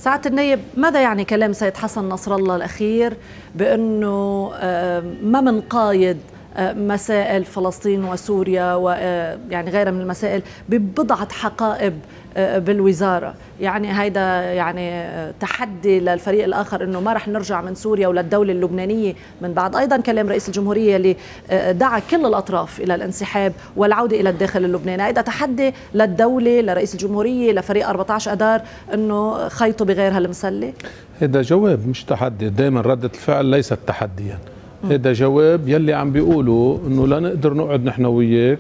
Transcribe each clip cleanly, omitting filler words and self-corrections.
سعادة النائب، ماذا يعني كلام سيد حسن نصر الله الأخير بأنه ما منقايض مسائل فلسطين وسوريا ويعني غيرها من المسائل ببضعة حقائب بالوزارة؟ يعني هيدا يعني تحدي للفريق الآخر أنه ما رح نرجع من سوريا وللدولة اللبنانية من بعد أيضا كلام رئيس الجمهورية اللي دعا كل الأطراف إلى الانسحاب والعودة إلى الداخل اللبناني. هيدا تحدي للدولة، لرئيس الجمهورية، لفريق 14 أدار أنه خيطوا بغير هالمسلة؟ هذا جواب مش تحدي. دائما ردة الفعل ليست تحديا، هذا جواب يلي عم بيقولوا انه لا نقدر نقعد نحن وياك،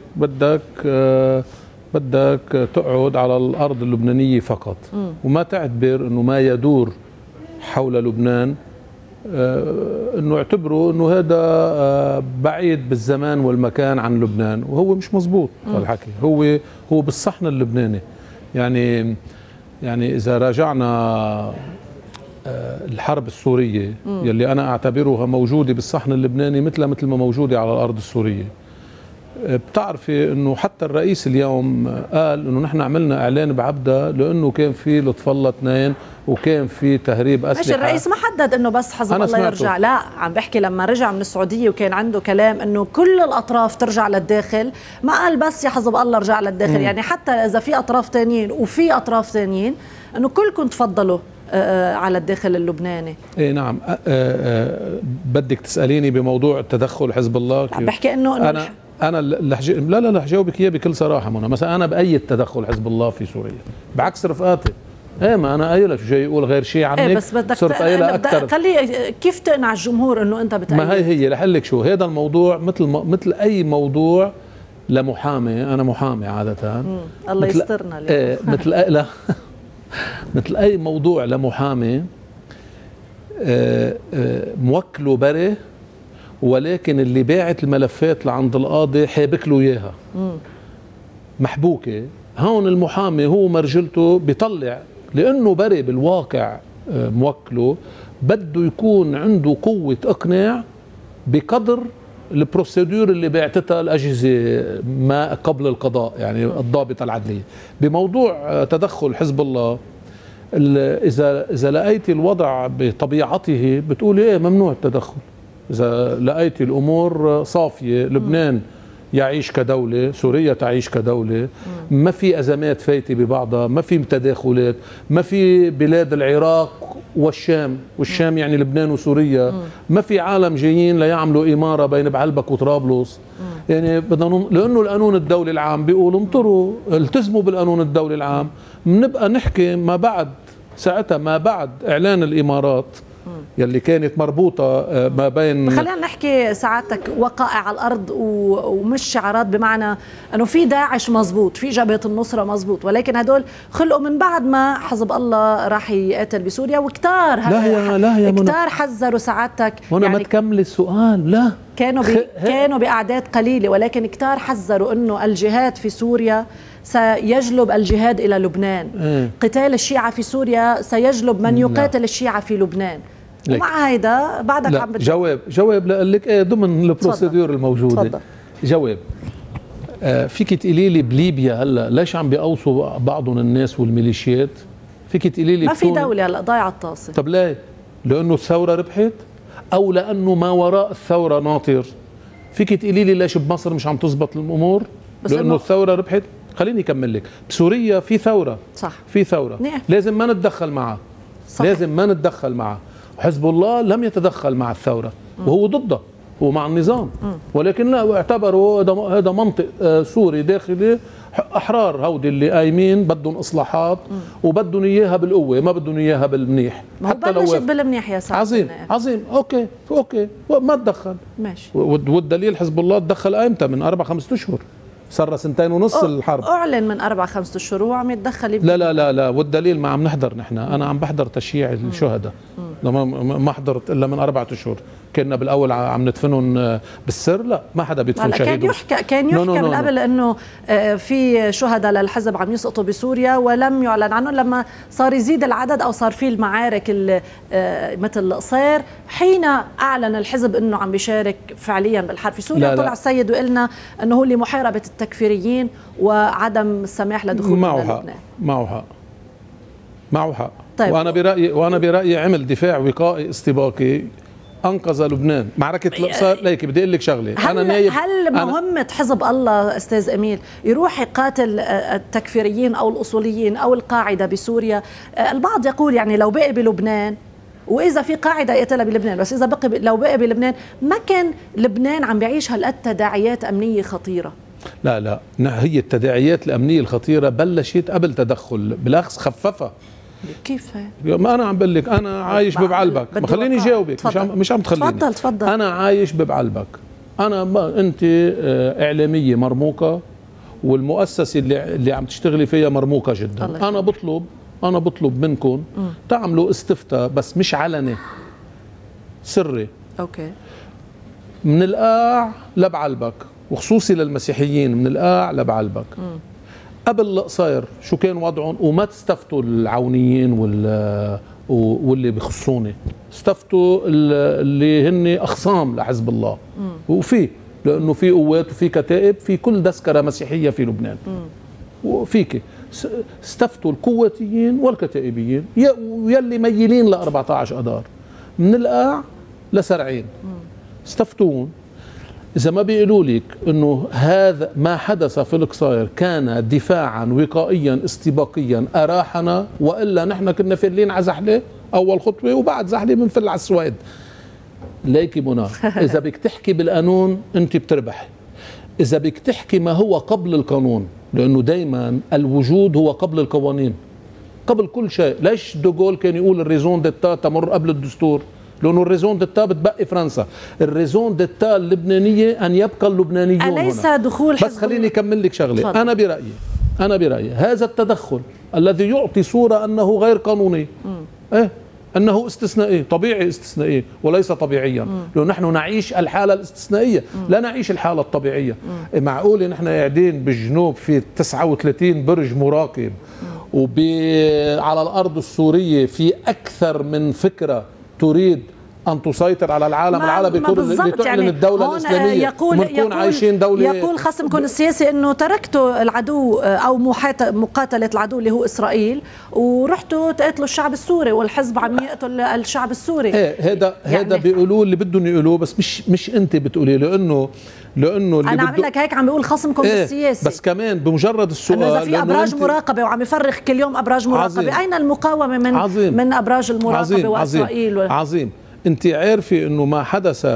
بدك تقعد على الارض اللبنانيه فقط وما تعتبر انه ما يدور حول لبنان انه اعتبروا انه هذا بعيد بالزمان والمكان عن لبنان، وهو مش مزبوط الحكي. هو بالصحن اللبناني. يعني اذا راجعنا الحرب السورية يلي أنا أعتبرها موجودة بالصحن اللبناني مثل ما موجودة على الأرض السورية، بتعرفي أنه حتى الرئيس اليوم قال أنه نحن عملنا إعلان بعبدة لأنه كان في لطف الله 2 وكان في تهريب أسلحة. ماشي، الرئيس ما حدد أنه بس حزب الله يرجع، لا عم بحكي لما رجع من السعودية وكان عنده كلام أنه كل الأطراف ترجع للداخل، ما قال بس يا حزب الله رجع للداخل. يعني حتى إذا في أطراف تانيين وفي أطراف تانيين أنه كلكم تفضلوا على الداخل اللبناني. ايه نعم. بدك تسأليني بموضوع تدخل حزب الله؟ عم بحكي انه انا لا رح جاوبك اياه بكل صراحه. مثلا انا بأيد تدخل حزب الله في سوريا بعكس رفقاتي. ايه ما انا قايله شو جاي يقول غير شيء عنك؟ ايه بس بدك صرت قايله اكثر. خلي كيف تقنع الجمهور انه انت بتأيد؟ ما هي رح اقول لك شو، هذا الموضوع مثل اي موضوع لمحامي. انا محامي عاده. الله يسترنا اليوم. ايه لا مثل أي موضوع لمحامي موكله بري، ولكن اللي باعت الملفات لعند القاضي حابك له إياها محبوكة. هون المحامي هو مرجلته بيطلع لأنه بري بالواقع موكله، بده يكون عنده قوة إقناع بقدر البروسيدور اللي بعتتها الأجهزة ما قبل القضاء، يعني الضابطة العدلية. بموضوع تدخل حزب الله، إذا لقيتي الوضع بطبيعته بتقولي إيه ممنوع التدخل. إذا لقيتي الأمور صافية، لبنان يعيش كدولة، سوريا تعيش كدولة، ما في أزمات فايتة ببعضها، ما في تداخلات، ما في بلاد العراق والشام يعني لبنان وسوريا، ما في عالم جايين ليعملوا إمارة بين بعلبك وطرابلس. يعني لأنه القانون الدولي العام بيقول انطروا التزموا بالقانون الدولي العام. بنبقى نحكي ما بعد إعلان الإمارات يلي كانت مربوطة ما بين. خلينا نحكي سعادتك وقائع على الأرض ومش شعارات، بمعنى أنه في داعش مزبوط، في جبهة النصرة مزبوط، ولكن هدول خلقوا من بعد ما حزب الله راح يقاتل بسوريا، وكتار كتار حذروا سعادتك. هنا يعني ما تكمل السؤال. لا كانوا بأعداد قليلة، ولكن كتار حذروا أنه الجهاد في سوريا سيجلب الجهاد إلى لبنان. قتال الشيعة في سوريا سيجلب من يقاتل الشيعة في لبنان. ومع هيدا بعدك عم جواب لك ايه ضمن البروسيدور الموجوده. تفضل. جواب. فيك تقولي لي بليبيا هلا ليش عم بيقوصوا بعضهم الناس والميليشيات؟ فيك تقولي لي ما في دولة هلا ضايعة الطاسة. طب ليه؟ لأنه الثورة ربحت أو لأنه ما وراء الثورة ناطر؟ فيك تقولي لي ليش بمصر مش عم تزبط الأمور؟ لأنه الثورة ربحت. خليني أكمل لك. بسوريا في ثورة، صح، في ثورة. لازم ما نتدخل معها. لازم ما نتدخل معها. حزب الله لم يتدخل مع الثورة وهو ضده، هو مع النظام، ولكن لا اعتبروا هذا منطق سوري داخلي. أحرار هودي اللي قايمين بدهم إصلاحات وبدهم إياها بالقوة، ما بدهم إياها بالمنيح. حتى لو بلشت بالمنيح يا سعد. عظيم أوكي ما تدخل. ماشي. والدليل حزب الله تدخل أيمتى؟ من 4-5 أشهر. صار 2.5 الحرب. أعلن من 4-5 أشهر وهو عم يتدخل. لا والدليل ما عم نحضر نحن. أنا عم بحضر تشييع الشهداء. ما حضرت إلا من 4 أشهر. كنا بالأول عم ندفنهم بالسر. لا، ما حدا بيدفن شهيد. كان يحكى من قبل إنه في شهداء للحزب عم يسقطوا بسوريا ولم يعلن عنهم. لما صار يزيد العدد أو صار في المعارك مثل القصير، حين أعلن الحزب إنه عم بيشارك فعليا بالحرب في سوريا. طلع السيد وقلنا إنه هو لمحاربة التكفيريين وعدم السماح لدخول لبنان. معه حق. طيب. وانا برايي عمل دفاع وقائي استباقي انقذ لبنان. معركه الاقصى ليك بدي اقول لك شغله، هل مهمه حزب الله استاذ اميل يروح يقاتل التكفيريين او الاصوليين او القاعده بسوريا؟ البعض يقول يعني لو بقي بلبنان، واذا في قاعده يقتلها بلبنان، بس اذا لو بقي بلبنان ما كان لبنان عم بيعيش هالقد تداعيات امنيه خطيره. لا هي التداعيات الامنيه الخطيره بلشت قبل تدخل، بالعكس خففها. كيف هي؟ ما انا عم بقول لك انا عايش ببعلبك، ما خليني جاوبك، مش عم تخليني. تفضل. انا عايش ببعلبك، انت اعلاميه مرموقه، والمؤسسه اللي عم تشتغلي فيها مرموقه جدا. انا بطلب منكم تعملوا استفتاء، بس مش علني، سري. اوكي. من القاع لبعلبك، وخصوصي للمسيحيين، من القاع لبعلبك. قبل القصير شو كان وضعهم، وما تستفتوا العونيين واللي بخصوني، استفتوا اللي هن اخصام لحزب الله. وفي لانه في قوات وفي كتائب، في كل دسكره مسيحيه في لبنان. وفيك استفتوا القواتيين والكتائبيين ويلي ميلين ل 14 اذار، من القاع لسرعين. استفتون. إذا ما بيقولوا لك إنه هذا ما حدث في القصير كان دفاعا وقائيا استباقيا أراحنا، وإلا نحن كنا فلين على زحلة أول خطوة، وبعد زحلة بنفل على السواد. ليكي منى، إذا بدك تحكي بالقانون أنت بتربحي، إذا بدك تحكي ما هو قبل القانون، لأنه دايما الوجود هو قبل القوانين، قبل كل شيء. ليش دوغول كان يقول الريزون ديتا تمر قبل الدستور؟ لأنه الريزون ديتا بتبقي فرنسا، الريزون ديتا اللبنانية أن يبقى اللبنانيون أليس هنا. دخول بس خليني أكمل لك شغلة. أنا برأيي هذا التدخل الذي يعطي صورة أنه غير قانوني، أنه استثنائي، طبيعي استثنائي وليس طبيعيا، لأنه نحن نعيش الحالة الاستثنائية، لا نعيش الحالة الطبيعية. معقول نحن قاعدين بالجنوب في 39 برج مراقب، على الأرض السورية في أكثر من فكرة تريد أن تسيطر على العالم العربي كله، لتعلن يعني الدولة الإسلامية، ونكون عايشين دولة. يقول خصمكم السياسي أنه تركتوا العدو أو مقاتلة العدو اللي هو إسرائيل، ورحتوا تقتلوا الشعب السوري، والحزب عم يقتل الشعب السوري. هذا يعني بيقولوه اللي بدهم يقولوه، بس مش أنت بتقوليه، لأنه اللي أنا عم لك هيك عم بيقول خصمكم السياسي. بس كمان بمجرد السؤال، إذا في أبراج مراقبة وعم يفرخ كل يوم أبراج مراقبة، أين المقاومة من أبراج المراقبة وإسرائيل؟ عظيم. انت عارفه انه ما حدث،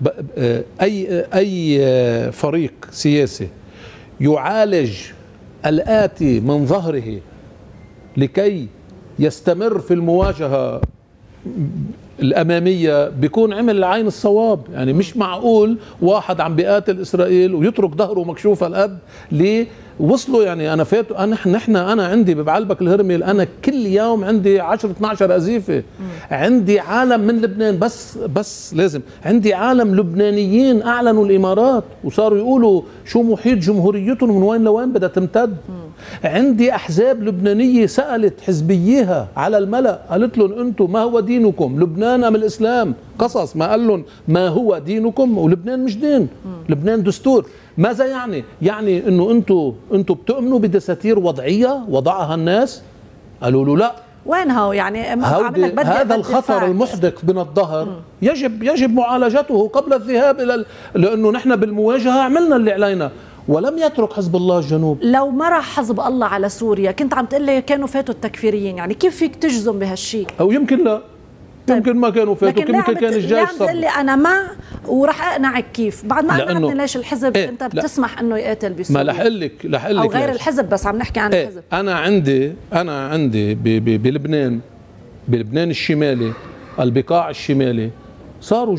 اي فريق سياسي يعالج الآتي من ظهره لكي يستمر في المواجهة الأمامية بيكون عمل العين الصواب. يعني مش معقول واحد عم بيقاتل إسرائيل ويترك ظهره مكشوف الأب. ليه وصلوا؟ يعني أنا أنا عندي ببعلبك الهرمل، أنا كل يوم عندي 10-12 أزيفة. عندي عالم من لبنان، بس لازم عندي عالم لبنانيين أعلنوا الإمارات وصاروا يقولوا شو محيط جمهوريتهم من وين لوين بدها تمتد. عندي أحزاب لبنانية سألت حزبيها على الملأ، قالت لهم أنتم ما هو دينكم، لبنان أم الإسلام؟ قصص ما قال لهم ما هو دينكم، ولبنان مش دين، لبنان دستور. ماذا يعني؟ يعني انه انتم بتؤمنوا بدساتير وضعيه وضعها الناس؟ قالوا له لا. وين هو يعني هذا الخطر المحدق من الظهر يجب معالجته قبل الذهاب لانه نحن بالمواجهه عملنا اللي علينا، ولم يترك حزب الله الجنوب. لو ما راح حزب الله على سوريا، كنت عم تقول لي كانوا فاتوا التكفيريين، يعني كيف فيك تجزم بهالشيء؟ او يمكن لا، يمكن ما كانوا فاتوا، يمكن كان الجيش صبر. لي انا مع وراح اقنعك كيف بعد ما اقنعتني ليش الحزب انت بتسمح انه يقاتل بسوريا. ما رح اقول لك او غير الحزب، بس عم نحكي عن الحزب. انا عندي بلبنان الشمالي، البقاع الشمالي صاروا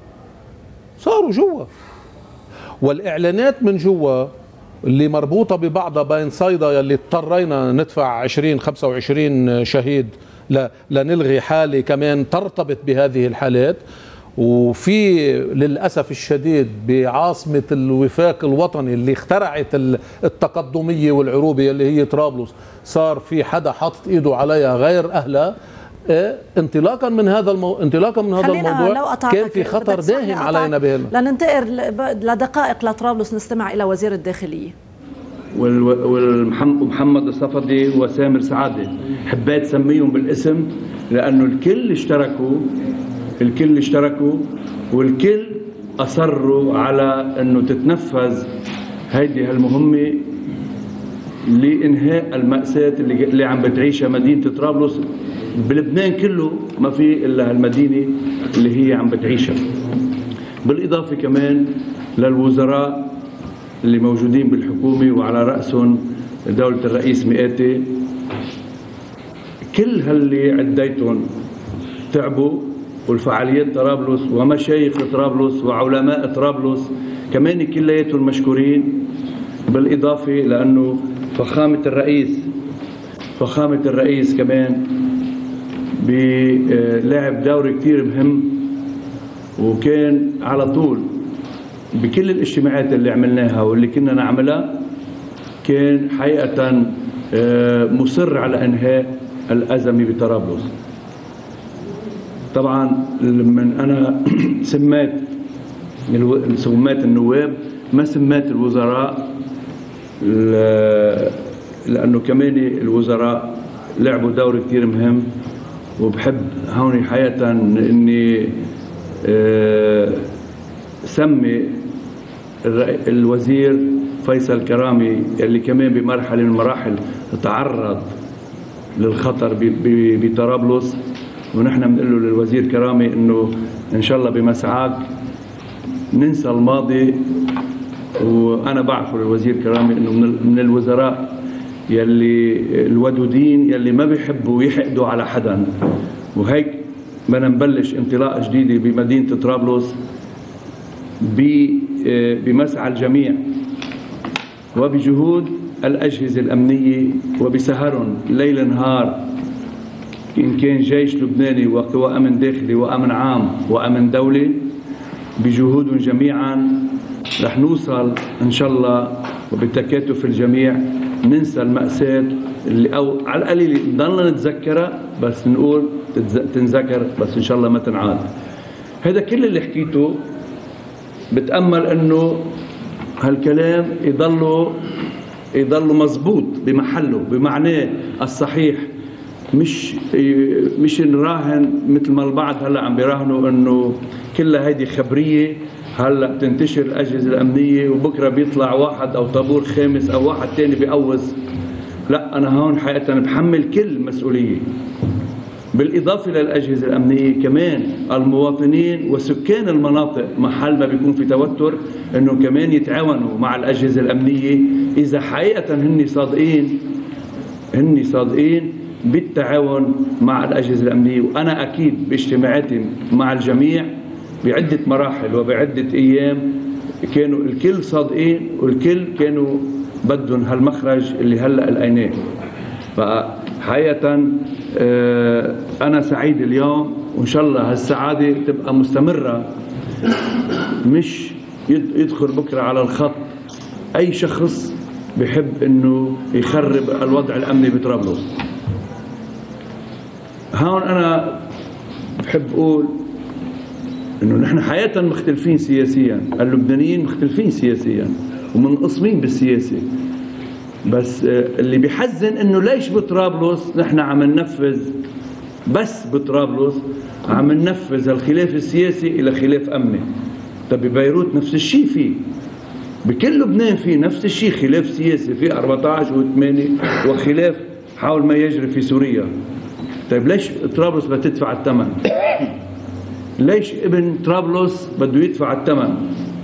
جوا، والاعلانات من جوا اللي مربوطه ببعضها بين صيدا يلي اضطرينا ندفع 20-25 شهيد لنلغي حالة كمان ترتبط بهذه الحالات. وفي للأسف الشديد بعاصمة الوفاق الوطني اللي اخترعت التقدمية والعروبية اللي هي طرابلس، صار في حدا حط ايده عليها غير أهلها. انطلاقا من هذا الموضوع كان في خطر داهم علينا بهنا. لننتقل لدقائق لطرابلس، نستمع إلى وزير الداخلية. ومحمد الصفدي وسامر سعادة. حبيت سميهم بالاسم لأنه الكل اشتركوا والكل أصروا على أنه تتنفذ هيدي هالمهمة لإنهاء المأساة اللي عم بتعيشها مدينة طرابلس. بلبنان كله ما في إلا هالمدينة اللي هي عم بتعيشها. بالإضافة كمان للوزراء اللي موجودين بالحكومة وعلى رأسهم دولة الرئيس مئاتي، كل هاللي عديتهم تعبوا، والفعاليات طرابلس ومشايخ طرابلس وعلماء طرابلس كمان كلياتهم مشكورين. بالإضافة لأنه فخامة الرئيس كمان لعب دور كتير مهم، وكان على طول بكل الاجتماعات اللي عملناها واللي كنا نعملها كان حقيقة مصر على إنهاء الأزمة بطرابلس. طبعا من أنا سمات النواب ما سمات الوزراء، لأنه كمان الوزراء لعبوا دور كتير مهم. وبحب هون حقيقة إني سمي الوزير فيصل كرامي اللي كمان بمرحلة من المراحل تعرض للخطر بطرابلس، ونحن بنقول له للوزير كرامي انه ان شاء الله بمسعاك ننسى الماضي. وانا بعرفه للوزير كرامي انه من الوزراء يلي الودودين يلي ما بيحبوا يحقدوا على حدا، وهيك بدنا نبلش انطلاقه جديده بمدينه طرابلس بمسعى الجميع وبجهود الأجهزة الأمنية وبسهرهم ليل نهار، إن كان جيش لبناني وقوى أمن داخلي وأمن عام وأمن دولي. بجهودهم جميعا رح نوصل إن شاء الله وبالتكاتف الجميع ننسى المأساة اللي أو على القليل نضلنا نتذكرها، بس نقول تنذكر بس إن شاء الله ما تنعاد. هذا كل اللي حكيته بتأمل إنه هالكلام يضل مزبوط بمحله بمعناه الصحيح، مش نراهن مثل ما البعض هلا عم بيراهنوا انه كلها هيدي خبريه هلا بتنتشر الاجهزه الامنيه وبكره بيطلع واحد او طابور خامس او واحد ثاني بيقوز. لا، انا هون حقيقه بحمل كل مسؤوليه. بالاضافه للاجهزه الامنيه كمان المواطنين وسكان المناطق محل ما بيكون في توتر انه كمان يتعاونوا مع الاجهزه الامنيه اذا حقيقه هن صادقين بالتعاون مع الاجهزه الامنيه. وانا اكيد باجتماعاتي مع الجميع بعده مراحل وبعده ايام كانوا الكل صادقين والكل كانوا بدهم هالمخرج اللي هلا لقيناه. فحقيقه انا سعيد اليوم، وان شاء الله هالسعاده تبقى مستمره، مش يدخل بكره على الخط اي شخص بحب انه يخرب الوضع الامني بطرابلس. هون انا بحب اقول انه نحن حقيقه مختلفين سياسيا، اللبنانيين مختلفين سياسيا ومنقسمين بالسياسه، بس اللي بيحزن انه ليش بطرابلس نحن عم ننفذ، بس بطرابلس عم ننفذ الخلاف السياسي الى خلاف امني. طب ببيروت نفس الشيء، فيه بكل لبنان في نفس الشيء خلاف سياسي، في 14 و8 وخلاف حول ما يجري في سوريا. طيب ليش طرابلس بدها تدفع الثمن؟ ليش ابن طرابلس بده يدفع الثمن؟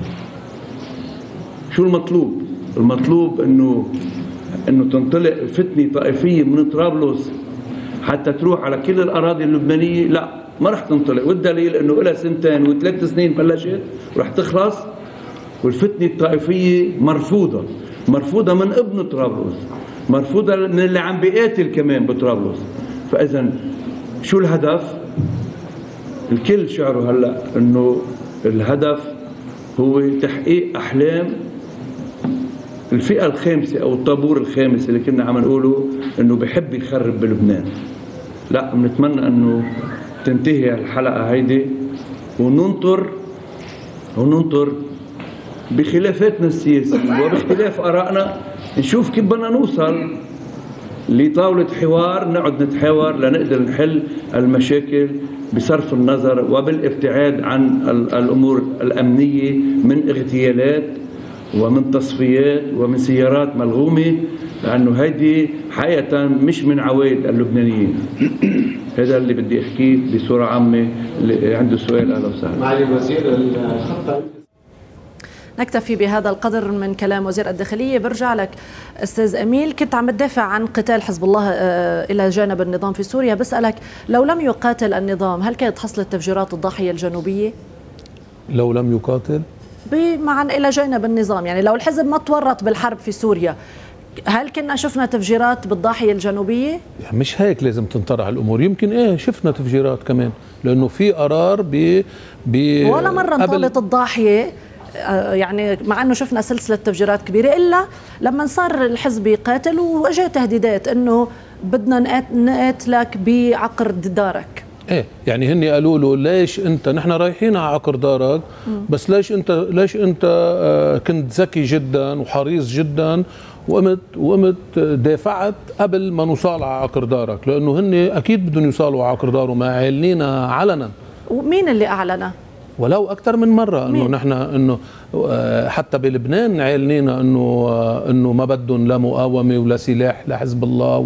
شو المطلوب؟ المطلوب انه تنطلق فتنه طائفيه من طرابلس حتى تروح على كل الاراضي اللبنانيه؟ لا، ما رح تنطلق، والدليل انه لها 2 و3 سنين بلشت ورح تخلص، والفتنه الطائفيه مرفوضه من ابن طرابلس، مرفوضه من اللي عم بيقاتل كمان بطرابلس. فاذا شو الهدف؟ الكل شعره هلا انه الهدف هو تحقيق احلام الفئه الخامسه او الطابور الخامس اللي كنا عم نقوله انه بحب يخرب بلبنان. لا، بنتمنى انه تنتهي الحلقه هيدي وننطر بخلافاتنا السياسيه وباختلاف ارائنا نشوف كيف بدنا نوصل لطاولة حوار، نقعد نتحاور لنقدر نحل المشاكل بصرف النظر وبالابتعاد عن الأمور الأمنية من اغتيالات ومن تصفيات ومن سيارات ملغومة، لأنه هيدي حقيقة مش من عوايد اللبنانيين. هذا اللي بدي أحكيه بصورة عامة. اللي عنده سؤال أهلا وسهلا. معالي الوزير، الخطة نكتفي بهذا القدر من كلام وزير الداخلية. برجع لك أستاذ أميل، كنت عم تدافع عن قتال حزب الله إلى جانب النظام في سوريا، بسألك لو لم يقاتل النظام هل كانت حصلت تفجيرات الضاحية الجنوبية؟ لو لم يقاتل معا إلى جانب النظام، يعني لو الحزب ما تورط بالحرب في سوريا هل كنا شفنا تفجيرات بالضاحية الجنوبية؟ يعني مش هيك لازم تنطرح الأمور، يمكن شفنا تفجيرات كمان، لأنه في قرار ولا مرة انطالت الضاحية، يعني مع أنه شفنا سلسلة تفجيرات كبيرة، إلا لما صار الحزب يقاتل وأجا تهديدات أنه بدنا نقاتلك بعقر دارك. يعني هني قالوا له ليش انت، نحن رايحين على عقر دارك، بس ليش انت كنت ذكي جدا وحريص جدا وقمت دافعت قبل ما نوصل على عقر دارك، لانه هن اكيد بدهم يوصلوا على عقر دار وما اعلنينا علنا. ومين اللي اعلن؟ ولو اكثر من مره انه نحن انه حتى بلبنان عيلنينا انه ما بدهم لا مقاومه ولا سلاح لحزب الله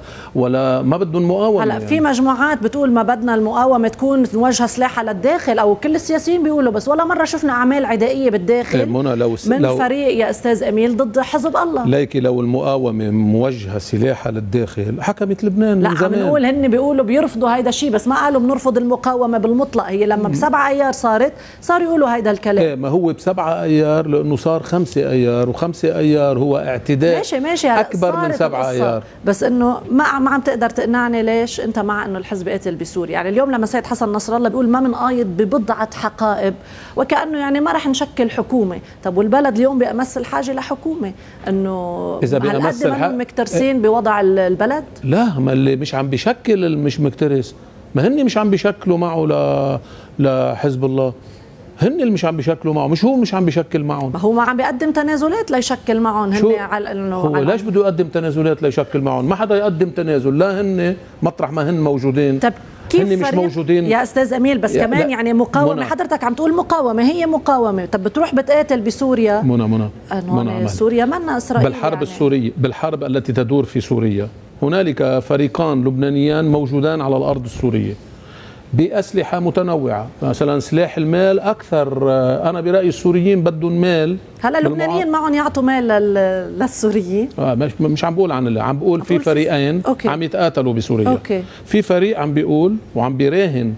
ولا ما بدهم مقاومه. هلا يعني في مجموعات بتقول ما بدنا المقاومه تكون موجهه سلاحها للداخل، او كل السياسيين بيقولوا، بس ولا مره شفنا اعمال عدائيه بالداخل من فريق يا استاذ اميل ضد حزب الله. ليكي لو المقاومه موجهه سلاحها للداخل حكمت لبنان من زمان. لا عم نقول هن بيقولوا بيرفضوا هيدا الشيء، بس ما قالوا بنرفض المقاومه بالمطلق. هي لما ب7 ايار صاروا يقولوا هيدا الكلام. ما هو ب7 ايار لانه صار 5 ايار، و5 ايار هو اعتداء ماشي اكبر من 7 ايار. بس انه ما عم تقدر تقنعني ليش انت مع انه الحزب قاتل بسوريا. يعني اليوم لما سيد حسن نصر الله بيقول ما بنقايض ببضعه حقائب، وكانه يعني ما رح نشكل حكومه. طب والبلد اليوم بأمس الحاجه لحكومه، انه اذا بأمس الحاجه مكترسين بوضع البلد. لا، ما اللي مش عم بيشكل مش مكترس، ما هن مش عم بيشكلوا معه لحزب الله، هن اللي مش عم بيشكلوا معه، مش هو مش عم بيشكل معهم. ما هو ما عم بيقدم تنازلات ليشكل معهم. هن على انه هو ليش بده يقدم تنازلات ليشكل معهم؟ ما حدا يقدم تنازل، لا هن مطرح ما هن موجودين. طب كيف هن مش موجودين يا استاذ اميل؟ بس كمان يعني مقاومه، حضرتك عم تقول مقاومه، هي مقاومه. طب بتروح بتقاتل بسوريا. منى سوريا منا اسرائيل بالحرب يعني. السوريه، بالحرب التي تدور في سوريا هنالك فريقان لبنانيان موجودان على الارض السوريه بأسلحة متنوعة. مثلا سلاح المال أكثر، أنا برأيي السوريين بدهم مال. هلا اللبنانيين معهم يعطوا مال للسوريين. مش عم بقول عن اللي عم بقول في فريقين عم يتقاتلوا بسوريا. في فريق عم بيقول وعم بيراهن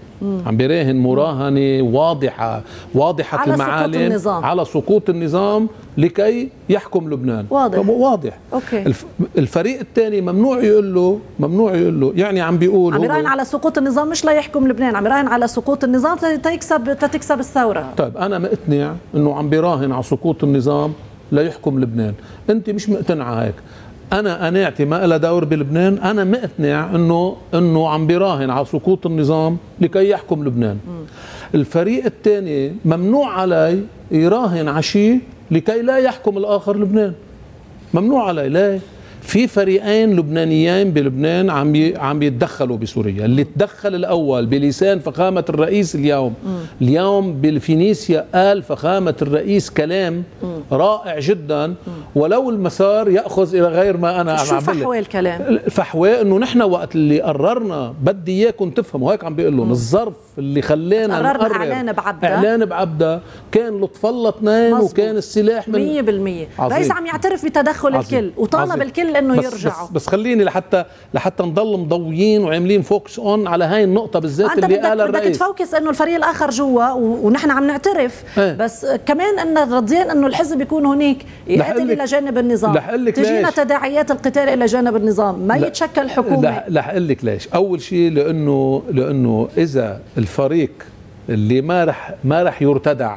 مراهنة واضحة المعالم على سقوط النظام لكي يحكم لبنان. واضح. الفريق الثاني ممنوع يقول له يعني عم يراهن على سقوط النظام، مش لا يحكم لبنان، عم يراهن على سقوط النظام تكسب الثورة. طيب أنا مقتنع إنه عم بيراهن على سقوط النظام لا يحكم لبنان، أنت مش مقتنعة هيك. أنا قناعتي ما لها دور بلبنان، أنا مقتنع إنه عم بيراهن على سقوط النظام لكي يحكم لبنان. الفريق الثاني ممنوع عليه يراهن على شيء لكي لا يحكم الآخر لبنان. ممنوع عليه. ليه؟ في فريقين لبنانيين بلبنان عم يتدخلوا بسوريا. اللي تدخل الأول بلسان فخامة الرئيس اليوم بالفينيسيا قال فخامة الرئيس كلام رائع جدا، ولو المسار يأخذ إلى غير ما أنا عم شو فحوى الكلام؟ فحوى إنه نحن وقت اللي قررنا بدي إياكم تفهموا، هيك عم بيقول لهم الظرف اللي خلانا نقرر إعلان بعبدة كان لطف الله اثنين وكان السلاح من 100%. رئيس عم يعترف بتدخل الكل وطالب الكل انه يرجعوا. بس خليني لحتى نضل مضويين وعاملين فوكس اون على هاي النقطه بالذات اللي قالها الرئيس. بدك تفوكس انه الفريق الاخر جوا ونحن عم نعترف. بس كمان ان رضيان انه الحزب يكون هناك يقاتل الى جانب النظام. تجينا تداعيات القتال الى جانب النظام، ما يتشكل حكومه. رح اقول لك ليش. اول شيء لانه اذا الفريق اللي ما رح يرتدع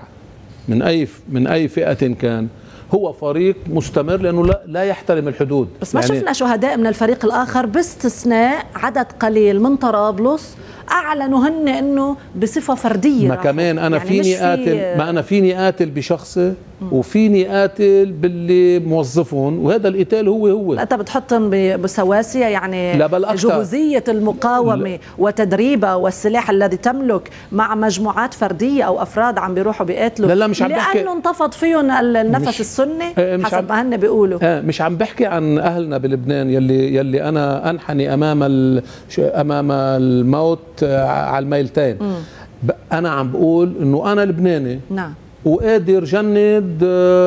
من اي فئه كان هو فريق مستمر، لأنه لا يحترم الحدود. بس ما شفنا شهداء من الفريق الآخر باستثناء عدد قليل من طرابلس أعلنوا هن أنه بصفة فردية. ما كمان أنا يعني فيني قاتل، ما أنا فيني قاتل بشخصي وفيني قاتل باللي موظفهم، وهذا القتال هو لا انت بتحطهم بسواسية يعني لا بل أكثر. جهوزية المقاومة وتدريبها والسلاح الذي تملك مع مجموعات فردية أو أفراد عم بيروحوا بيقاتلوا لا مش عم بحكي، لأنه انتفض فيهم النفس السني حسب ما هن بيقولوا. مش عم بحكي عن أهلنا بلبنان يلي أنا أنحني أمام الموت على الميلتين. أنا عم بقول إنه أنا لبناني. نعم. وقادر جند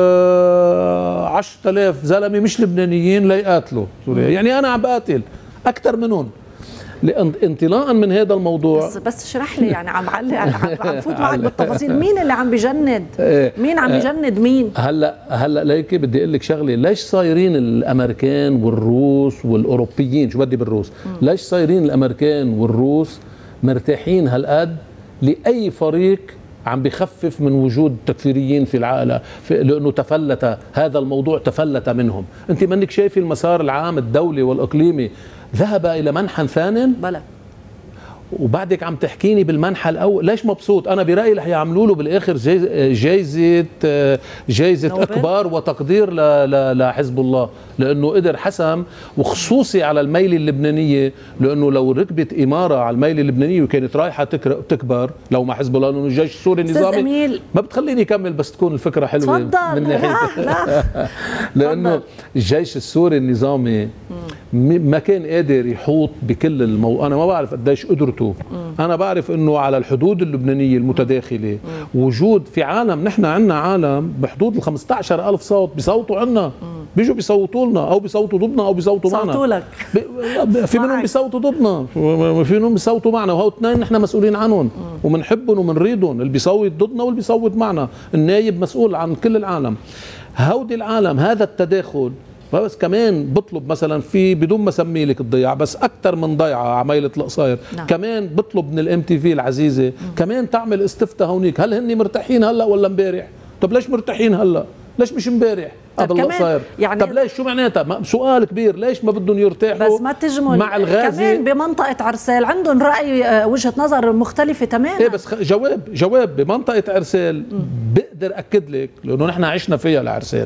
10,000 زلمه مش لبنانيين ليقاتلوا سوريا، يعني انا عم بقاتل اكثر منهم. انطلاقا من هذا الموضوع بس اشرح لي يعني عم فوت معك بالتفاصيل، مين اللي عم بيجند؟ مين عم بيجند مين؟ هلا ليكي بدي اقول لك شغله، ليش صايرين الامريكان والروس والاوروبيين، شو بدي بالروس؟ ليش صايرين الامريكان والروس مرتاحين هالقد لاي فريق عم بيخفف من وجود تكفيريين في العالم؟ لانه تفلت هذا الموضوع، تفلت منهم. انت منك شايفه المسار العام الدولي والاقليمي ذهب الى منحى ثان؟ بلى. وبعدك عم تحكيني بالمنحى الاول، ليش مبسوط؟ انا برايي رح يعملوا له بالاخر جايزه اكبر وتقدير لحزب الله، لانه قدر حسم، وخصوصي على الميله اللبنانيه، لانه لو ركبت اماره على الميله اللبنانيه وكانت رايحه تكبر لو مع حزب الله، لانه الجيش السوري النظامي ما بتخليني اكمل بس تكون الفكره حلوه من ناحيتي. لانه الجيش السوري النظامي ما كان قادر يحوط بكل انا ما بعرف قديش قدرته. انا بعرف انه على الحدود اللبنانيه المتداخله وجود في عالم، نحن عندنا عالم بحدود ال 15,000 صوت بيصوتوا عنا، بيجوا بيصوتوا لنا او بيصوتوا ضدنا او بيصوتوا معنا. صوتوا لك في منهم بيصوتوا ضدنا، في منهم بيصوتوا معنا، وهو اثنين نحن مسؤولين عنهم وبنحبهم وبنريدهم، اللي بيصوت ضدنا واللي بيصوت معنا. النايب مسؤول عن كل العالم. هودي العالم هذا التداخل. بس كمان بطلب مثلا في بدون ما اسمي لك الضياع، بس اكثر من ضيعه عمايله القصاير. نعم. كمان بطلب من الام تي في العزيزه كمان تعمل استفتاء هونيك، هل هن مرتاحين هلا ولا امبارح؟ طب ليش مرتاحين هلا؟ ليش مش امبارح قبل القصاير؟ يعني طب ليش؟ شو معناتها؟ سؤال كبير، ليش ما بدهم يرتاحوا؟ بس ما تجمل مع الغازي. كمان بمنطقه عرسال عندهم راي وجهه نظر مختلفه تماما. ايه بس جواب بمنطقه عرسال بقدر اكد لك، لانه نحن عشنا فيها لعرسال.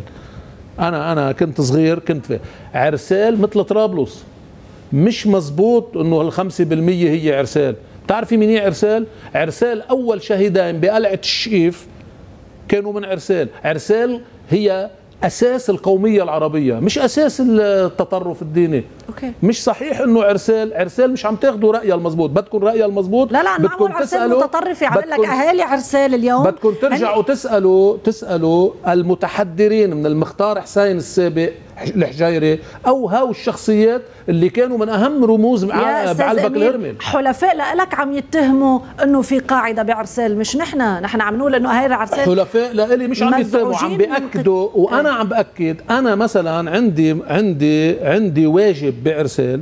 أنا كنت صغير، كنت في عرسال مثل طرابلس، مش مزبوط إنه ال5% هي عرسال. بتعرفي مين هي عرسال؟ عرسال أول شهيدين بقلعة الشقيف كانوا من عرسال. عرسال هي أساس القومية العربية، مش أساس التطرف الديني. أوكي. مش صحيح إنه عرسال مش عم تاخذوا رأيها المضبوط، بدكم رأيها المضبوط. لا بدكم عرسال متطرف، يعمل لك أهالي عرسال اليوم. بدكم ترجعوا تسألوا المتحدرين من المختار حسين السابق الحجيري او هاو الشخصيات اللي كانوا من اهم رموز بعلبك الهرمل. حلفاء لك عم يتهموا انه في قاعده بعرسال، مش نحن عم نقول انه هاي عرسال. حلفاء لإلي مش عم يتهموا، عم بياكدوا. وانا عم باكد، انا مثلا عندي واجب بعرسال،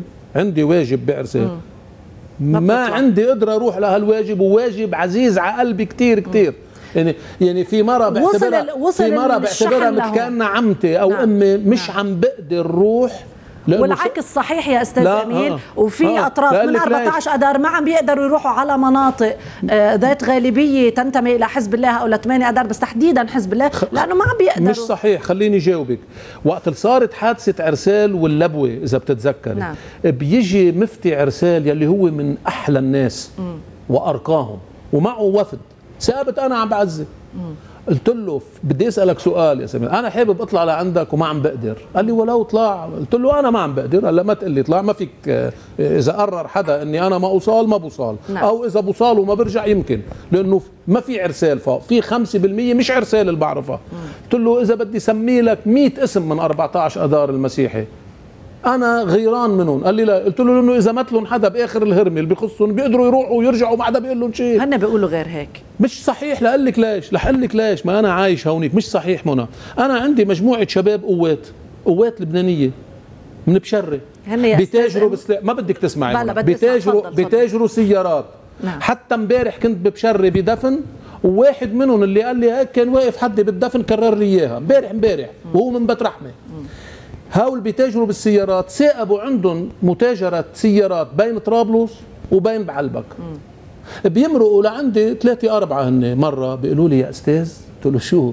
ما عندي قدره اروح لهالواجب، وواجب عزيز على قلبي كثير كثير. يعني في مرة بعتبرها مثل كأنها عمتي أو أمي، مش عم بقدر روح. والعكس صحيح يا أستاذ أميل. وفي أطراف من 14 أدار ما عم بيقدروا يروحوا على مناطق ذات غالبية تنتمي إلى حزب الله أو ل8 أدار، بس تحديدا حزب الله، لأنه ما عم بيقدروا. مش صحيح، خليني جاوبك. وقت صارت حادثة عرسال واللبوة إذا بتتذكر، نعم. بيجي مفتي عرسال يلي هو من أحلى الناس وأرقاهم، ومعه وفد ثابت. أنا عم بعزي، قلت له بدي اسالك سؤال يا سمير، انا حابب اطلع لعندك وما عم بقدر. قال لي ولو طلع. قلت له انا ما عم بقدر. هلا ما تقول لي اطلع، ما فيك. اذا قرر حدا اني انا ما اوصل ما بوصل. نعم. او اذا بوصل وما برجع يمكن، لانه ما في عرسال فوق، في 5% مش عرسال اللي بعرفها. قلت له اذا بدي سمي لك 100 اسم من 14 اذار المسيحي انا غيران منهم. قال لي لا. قلت له لانه اذا مثلهم حدا باخر الهرمل بخصهم بيقدروا يروحوا ويرجعوا ما حدا بيقول لهم شيء. هن بيقولوا غير هيك. مش صحيح. لأقول لك ليش ما انا عايش هونيك. مش صحيح منى. انا عندي مجموعه شباب قوات لبنانيه من بشري بتاجروا ما بدك تسمعي، بتاجروا سيارات. نعم. حتى امبارح كنت ببشري بدفن، وواحد منهم اللي قال لي هيك كان واقف حدي بالدفن كرر لي اياها امبارح وهو من بيت رحمه. هاول بيتاجروا بالسيارات، ثاقبوا عندهم متاجرة سيارات بين طرابلس وبين بعلبك. بيمرقوا لعندي 3-4 هن مرة بيقولوا لي يا أستاذ. قلت له شو؟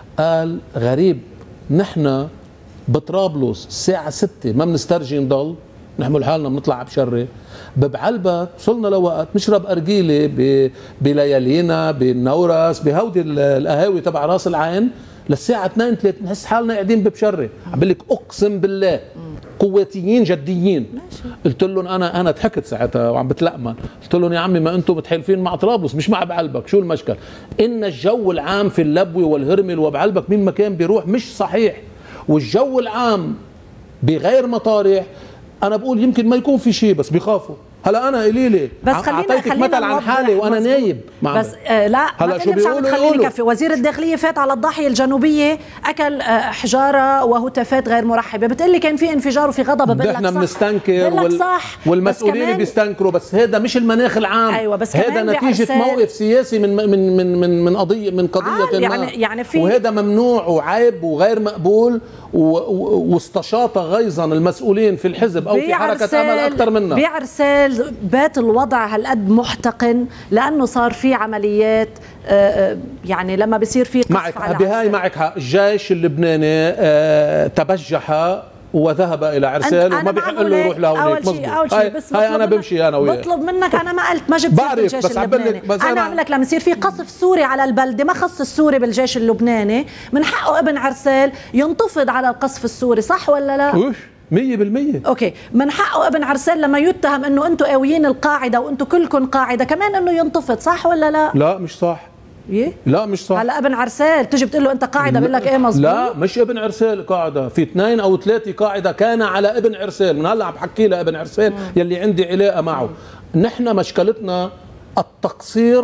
قال غريب نحن بطرابلس الساعة 6 ما بنسترجي نضل نحمل حالنا بنطلع بشرة، ببعلبك وصلنا لوقت نشرب أرجيلة بليالينا بالنورس بهودي القهاوي تبع راس العين للساعة 2 3 نحس حالنا قاعدين ببشرة. عم بقول لك أقسم بالله قواتيين جديين. قلت لهم أنا ضحكت ساعتها وعم بتلأمن، قلت لهم يا عمي ما أنتم متحالفين مع طرابلس مش مع بعلبك، شو المشكل؟ إن الجو العام في اللبوي والهرمل وبعلبك من مكان بيروح مش صحيح، والجو العام بغير مطارح أنا بقول يمكن ما يكون في شيء بس بيخافوا. هلا انا قليلي بس اعطيتك مثل عن حالي وانا نايب بس لا هلا شو بيقولوا خليني كفي. وزير الداخليه فات على الضاحيه الجنوبيه اكل حجاره وهتافات غير مرحبه، بتقول لي كان في انفجار وفي غضب، بقول لك احنا بنستنكر والمسؤولين بيستنكروا، بس هذا مش المناخ العام. ايوه بس هذا نتيجه موقف سياسي من قضيه يعني في وهذا ممنوع وعيب وغير مقبول، واستشاط غيظا المسؤولين في الحزب او في حركه امل اكثر منا. بعرسال بات الوضع هالقد محتقن لانه صار في عمليات، يعني لما بصير في معك بهاي معك حق. الجيش اللبناني تبجح وذهب الى عرسال وما بيحق له يروح لهونيك. مظبوط. هاي انا بمشي انا وياك. بطلب منك، انا ما قلت ما جبت الجيش اللبناني، انا عم لك لما يصير في قصف سوري على البلده ما خص السوري بالجيش اللبناني، من حقه ابن عرسال ينتفض على القصف السوري، صح ولا لا؟ 100%. اوكي، من حقه ابن عرسال لما يتهم انه انتم قاويين القاعده وانتم كلكم قاعده كمان انه ينتفض، صح ولا لا؟ لا مش صح. لا مش صح. هلا ابن عرسال تجي بتقول له انت قاعده بقول لك ايه مظبوط؟ لا مش ابن عرسال قاعده، في 2 أو 3 قاعده كان على ابن عرسال، من هلا عم بحكي لابن عرسال يلي عندي علاقه معه. نحن مشكلتنا التقصير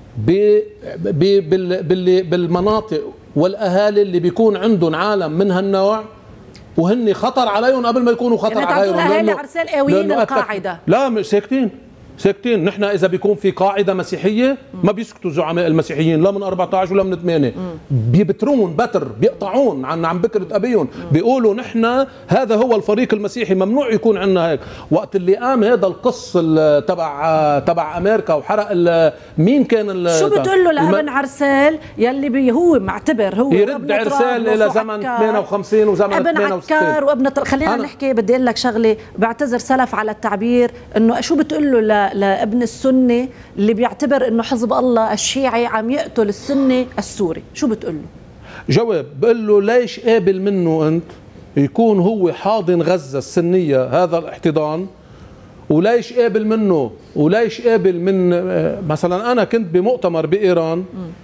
بالمناطق والاهالي اللي بيكون عندهم عالم من هالنوع وهن خطر عليهم قبل ما يكونوا خطر يعني عليهم. يعني اهالي عرسال قاويين القاعده؟ لا مش ساكتين. نحن اذا بيكون في قاعده مسيحيه ما بيسكتوا زعماء المسيحيين لا من 14 ولا من 8، بيبترون بتر بيقطعون عن بكره ابيهم، بيقولوا نحن هذا هو الفريق المسيحي ممنوع يكون عندنا هيك. وقت اللي قام هذا القص تبع امريكا وحرق مين كان شو بتقول له لابن عرسال يلي هو معتبر هو يرد عرسال الى زمن 58 وزمن 68 عكار وابن خلينا نحكي. بدي اقول لك شغله، بعتذر سلف على التعبير، انه شو بتقول له لابن السني اللي بيعتبر انه حزب الله الشيعي عم يقتل السني السوري، شو بتقول له؟ جواب بقول له ليش قابل منه انت يكون هو حاضن غزه السنيه هذا الاحتضان، وليش قابل منه وليش قابل من مثلا انا كنت بمؤتمر بايران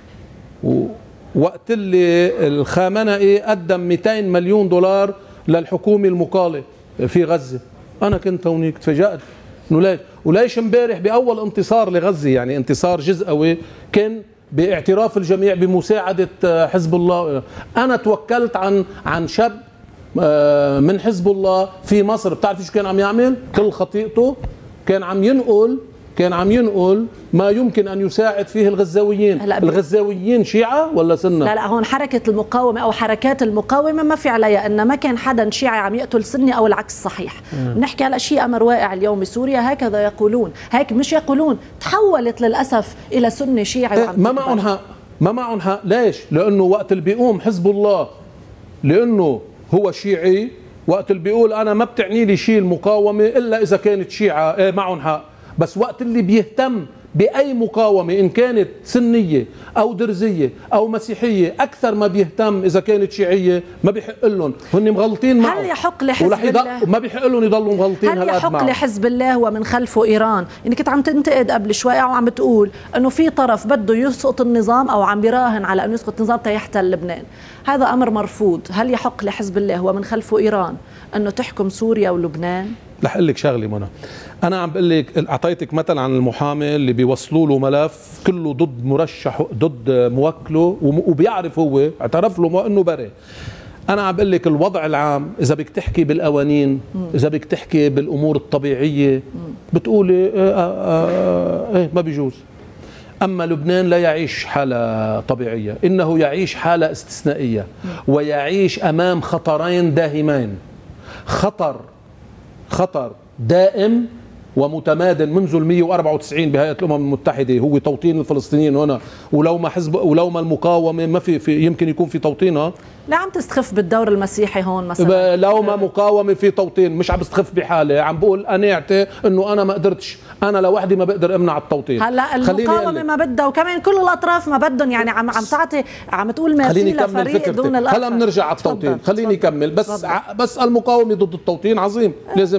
وقت اللي الخامنئي قدم 200 مليون دولار للحكومه المقاله في غزه، انا كنت هونيك تفاجأت انه ليش. وليش امبارح باول انتصار لغزه يعني انتصار جزئوي كان باعتراف الجميع بمساعده حزب الله. انا توكلت عن شاب من حزب الله في مصر، بتعرف شو كان عم يعمل؟ كل خطيئته كان عم ينقل ما يمكن أن يساعد فيه الغزاويين. الغزاويين شيعة ولا سنة؟ لا هون حركة المقاومة أو حركات المقاومة ما في عليها أن ما كان حدا شيعي عم يقتل سني أو العكس صحيح. نحكي على شيء أمر واقع اليوم بسوريا، هكذا يقولون، هيك مش يقولون، تحولت للأسف إلى سني شيعي. ما معهم حق. ليش؟ لأنه وقت اللي بيقوم حزب الله لأنه هو شيعي، وقت اللي بيقول أنا ما بتعني لي شيء المقاومة إلا إذا كانت شيعة، معهم حق. بس وقت اللي بيهتم بأي مقاومة إن كانت سنية أو درزية أو مسيحية أكثر ما بيهتم إذا كانت شيعية، ما بيحق لهم، هن مغلطين معه. هل يحق لحزب الله ما بيحق لهم يضلوا مغلطين؟ هل يحق لحزب الله ومن خلفه إيران؟ يعني كنت عم تنتقد قبل شوي أو عم بتقول أنه في طرف بده يسقط النظام أو عم بيراهن على أنه يسقط النظام تيحتل لبنان، هذا أمر مرفوض. هل يحق لحزب الله ومن خلفه إيران أنه تحكم سوريا ولبنان؟ رح اقول لك شغله منى، انا عم بقول لك اعطيتك مثل عن المحامي اللي بيوصلوا له ملف كله ضد مرشح ضد موكله وبيعرف هو اعترف له انه بريء. انا عم بقول لك الوضع العام اذا بدك تحكي بالقوانين، اذا بدك تحكي بالامور الطبيعيه بتقولي ما بيجوز. اما لبنان لا يعيش حاله طبيعيه، انه يعيش حاله استثنائيه ويعيش امام خطرين داهمين، خطر دائم ومتمادن منذ 194 بهيئة الأمم المتحدة هو توطين الفلسطينيين هنا، ولو ما المقاومة ما في يمكن يكون في توطينها. لا عم تستخف بالدور المسيحي هون مثلا، لو ما مقاومة في توطين، مش عم بستخف بحالي، عم بقول قناعتي انه انا ما قدرتش، انا لوحدي ما بقدر امنع التوطين. هلا المقاومة ما بدها وكمان كل الاطراف ما بدهم، يعني عم تعطي عم تقول ميرسي لفريق دون الاخر. هلا بنرجع على التوطين، خليني اكمل بس المقاومة ضد التوطين عظيم،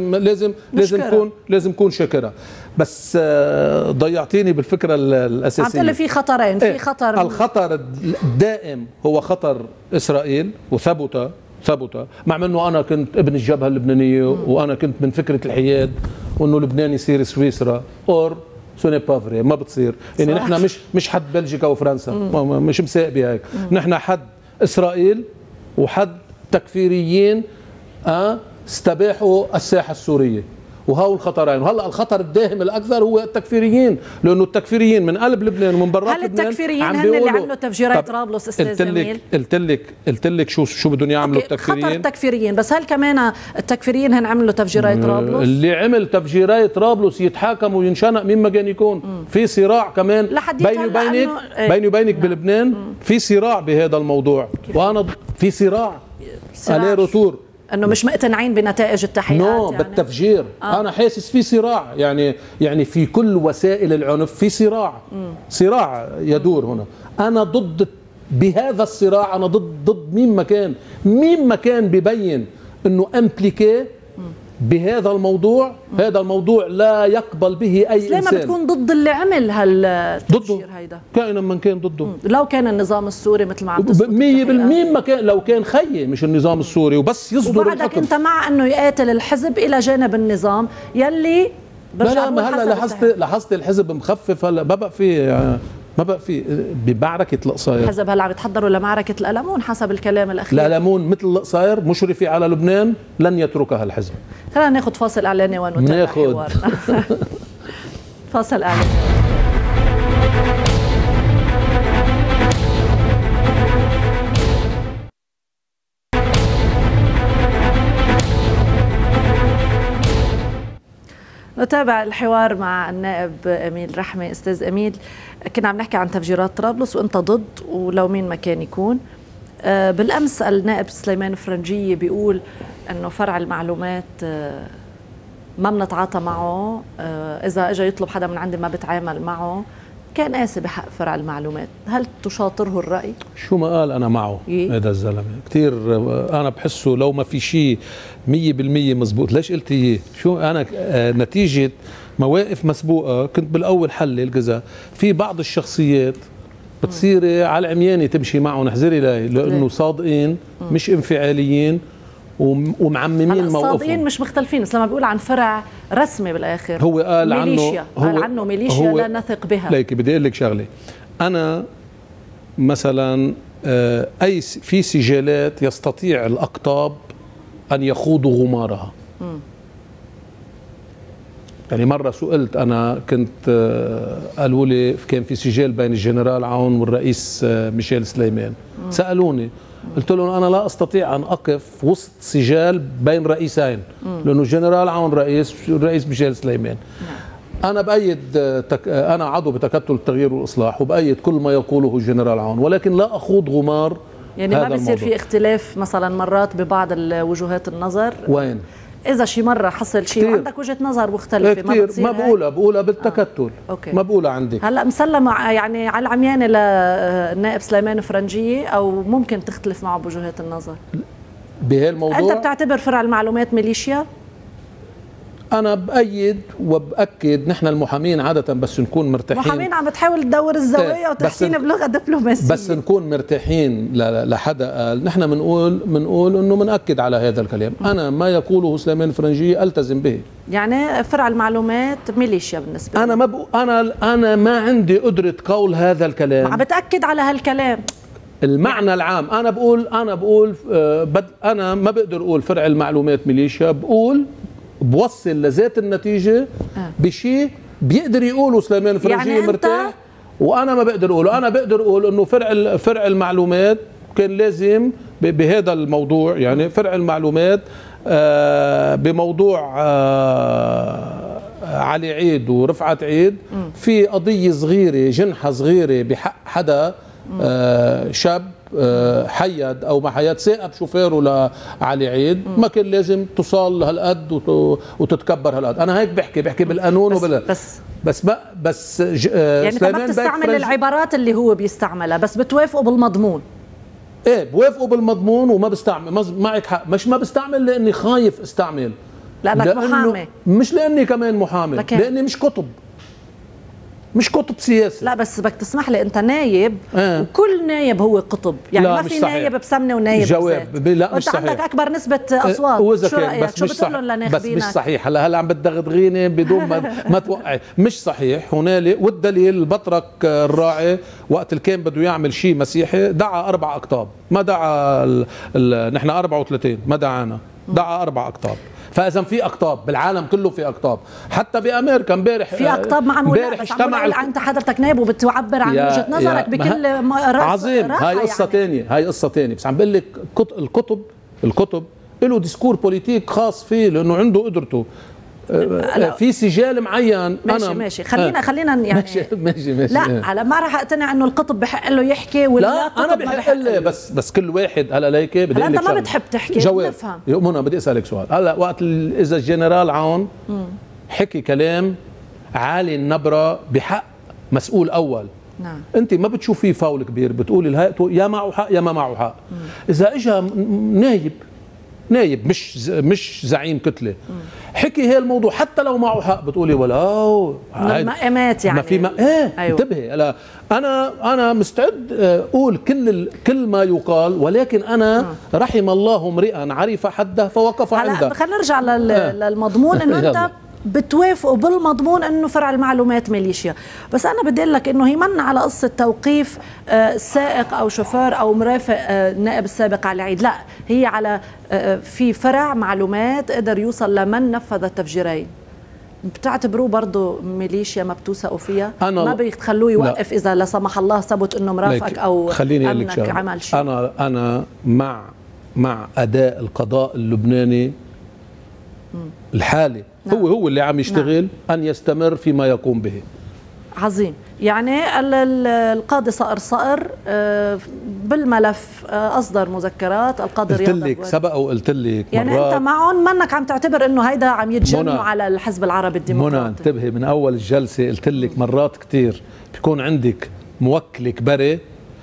لازم نكون شاكرة. بس ضيعتيني بالفكرة الأساسية. عم تقول لي في خطرين، في خطر الخطر الدائم هو خطر إسرائيل، وثبت مع انه انا كنت ابن الجبهة اللبنانية وانا كنت من فكرة الحياد وانه لبنان يصير سويسرا اور سوني بافري، ما بتصير. يعني نحن مش حد بلجيكا وفرنسا، مش مساقبة هيك. نحن حد إسرائيل وحد تكفيريين استباحوا الساحة السورية، وهو الخطرين. وهلا الخطر الداهم الاكثر هو التكفيريين، لانه التكفيريين من قلب لبنان ومن برات لبنان. هل التكفيريين هن اللي عملوا تفجيرات طرابلس استاذ جميل؟ قلت لك شو بدهم يعملوا التكفيريين. خطر التكفيريين، بس هل كمان التكفيريين هن عملوا تفجيرات طرابلس؟ اللي عمل تفجيرات طرابلس يتحاكم وينشنق مين ما كان يكون. في صراع كمان بيني وبينك بلبنان، في صراع بهذا الموضوع، وانا في صراع عليه رتور انه مش مقتنعين بنتائج التحقيقات. يعني بالتفجير. انا حاسس في صراع، يعني في كل وسائل العنف في صراع يدور هنا. انا ضد بهذا الصراع، انا ضد مين ما كان ببين انه امبليكي بهذا الموضوع. هذا الموضوع لا يقبل به اي انسان. ليه ما بتكون ضد اللي عمل هالتفجير هيدا؟ كائنا من كان ضده. لو كان النظام السوري مثل ما عم تسقط 100% ما كان، لو كان خيي مش النظام السوري وبس يصدر الحكم. وبعدك انت مع انه يقاتل الحزب الى جانب النظام يلي لا هلا لاحظت الحزب مخفف. هلا ما بقى في بمعركة القصاير. الحزب هلا عم يتحضروا لمعركة القلمون حسب الكلام الأخير. القلمون مثل القصاير مشرفة على لبنان، لن يتركها الحزب. خلينا ناخذ فاصل إعلاني ونتابع حوارنا. فاصل إعلاني. نتابع الحوار مع النائب أميل رحمة. أستاذ أميل، كنا عم نحكي عن تفجيرات طرابلس وأنت ضد ولو مين ما كان يكون. بالأمس النائب سليمان فرنجية بيقول أنه فرع المعلومات ما بنتعاطى معه، إذا إجا يطلب حدا من عندي ما بتعامل معه. كان قاسي بحق فرع المعلومات، هل تشاطره الرأي؟ شو ما قال أنا معه هذا الزلمة كتير. أنا بحسه لو ما في شيء 100% مزبوط. ليش قلت إيه؟ شو أنا نتيجة مواقف مسبوقة كنت بالأول حلل كذا. في بعض الشخصيات بتصيري على العمياني تمشي معهم، احذري لأنه صادقين مش انفعاليين ومعممين موقفهم. الصادقين مش مختلفين، بس لما بيقول عن فرع رسمي بالاخر هو قال ميليشيا، قال عنه ميليشيا لا نثق بها. ليكي بدي اقول لك شغله. انا مثلا في سجالات يستطيع الاقطاب ان يخوضوا غمارها. يعني مره سئلت، انا كنت قالوا لي كان في سجال بين الجنرال عون والرئيس ميشيل سليمان. سالوني، قلت لهم أنا لا أستطيع أن أقف وسط سجال بين رئيسين، لأنه الجنرال عون رئيس والرئيس ميشيل سليمان. أنا بأيد أنا عضو بتكتل التغيير والإصلاح وبأيد كل ما يقوله الجنرال عون، ولكن لا أخوض غمار. يعني ما بيصير في اختلاف مثلا مرات ببعض وجهات النظر؟ وين؟ إذا شي مرة حصل شيء وعندك وجهة نظر مختلفة كتير ما بقولها بالتكتل. ما بقولها عندك. هلا مسلم يعني على العميانة للنائب سليمان فرنجية، أو ممكن تختلف معه بوجهات النظر بهالموضوع؟ أنت بتعتبر فرع المعلومات ميليشيا؟ أنا بأيد وبأكد. نحن المحامين عادة بس نكون مرتاحين، محامين عم بتحاول تدور الزوايا وتحكينا بلغة دبلوماسية، بس نكون مرتاحين لحدا قال. نحن بنقول إنه بنأكد على هذا الكلام. أنا ما يقوله سليمان فرنجية ألتزم به. يعني فرع المعلومات ميليشيا بالنسبة أنا أنا ما عندي قدرة قول هذا الكلام. عم بتأكد على هالكلام. المعنى العام أنا بقول أنا ما بقدر أقول فرع المعلومات ميليشيا. بقول بوصل لذات النتيجة بشيء بيقدر يقوله سليمان فرنجية يعني مرتاح، وأنا ما بقدر أقوله. أنا بقدر أقول إنه فرع المعلومات كان لازم بهذا الموضوع، يعني فرع المعلومات بموضوع علي عيد ورفعت عيد في قضيه صغيره جنحه صغيره بحق حدا شاب حيد او ما حيد ثاقب شوفيره لعلي عيد، ما كان لازم تصال هالقد وتتكبر هالقد. انا هيك بحكي بالقانون بس يعني انت ما بتستعمل العبارات اللي هو بيستعملها، بس بتوافقوا بالمضمون. ايه بوافقوا بالمضمون وما بستعمل. معك حق، مش ما بستعمل لاني خايف استعمل، لانك محامي. مش لاني كمان محامي، لاني مش قطب سياسي. لا بس بدك تسمح لي، انت نايب وكل نايب هو قطب، يعني ما في نايب بسمنه ونايب جواب. لا مش صحيح. انت عندك اكبر نسبه اصوات، شو رايك؟ بس مش صحيح. بس مش صحيح. هلا عم بتدغدغيني بدون ما توقعي. مش صحيح. هنالك والدليل البطرك الراعي وقت اللي كان بده يعمل شيء مسيحي دعا 4 أقطاب، ما دعا نحن 34 ما دعانا، دعا 4 أقطاب. فاذا في اقطاب بالعالم كله، في اقطاب حتى بامريكا. امبارح في اقطاب امبارح اجتمع. انت حضرتك نائب وبتعبر عن وجهه نظرك بكل عظيم. هاي قصه ثانيه، هاي قصه ثانيه. بس عم بقول لك القطب له ديسكور بوليتيك خاص فيه، لانه عنده قدرته في سجال معين. ماشي أنا ماشي خلينا يعني ماشي لا على ما راح اقتنع انه القطب بحق له يحكي ولا لا. انا بحق له بس كل واحد هلا ليك بدي هلا انت ما بتحب تحكي. جواب منى بدي اسالك سؤال. هلا وقت اذا الجنرال عون حكي كلام عالي النبره بحق مسؤول اول، نعم، انت ما بتشوفيه فاول كبير، بتقولي الهيئه يا معه حق يا ما معه حق. اذا اجى نايب مش زعيم كتله حكي هي الموضوع حتى لو معه حق، بتقولي ولا المقامات يعني ما في انتبهي. لا انا مستعد اقول كل ما يقال، ولكن انا رحم الله امرئا عرف حده فوقف عنده. خلينا نرجع للمضمون انه انت بتوافقوا بالمضمون انه فرع المعلومات ميليشيا، بس انا بدي اقول لك انه هي من على قصه توقيف سائق او شوفير او مرافق النائب السابق علي عيد، لا هي على في فرع معلومات قدر يوصل لمن نفذ التفجيرين. بتعتبروه برضه ميليشيا ما بتوثقوا فيها؟ ما بيخلوه يوقف لا. اذا لا سمح الله ثبت انه مرافقك او امنك عمل شيء. انا مع اداء القضاء اللبناني الحالي. نعم. هو اللي عم يشتغل. نعم. أن يستمر فيما يقوم به. عظيم. يعني القاضي صقر بالملف أصدر مذكرات. القاضي رياض قلت لك سبق وقلت لك يعني أنت معهم، منك عم تعتبر أنه هيدا عم يتجنوا على الحزب العربي الديمقراطي. منى انتبهي، من أول الجلسة قلت لك مرات كتير بيكون عندك موكلك بري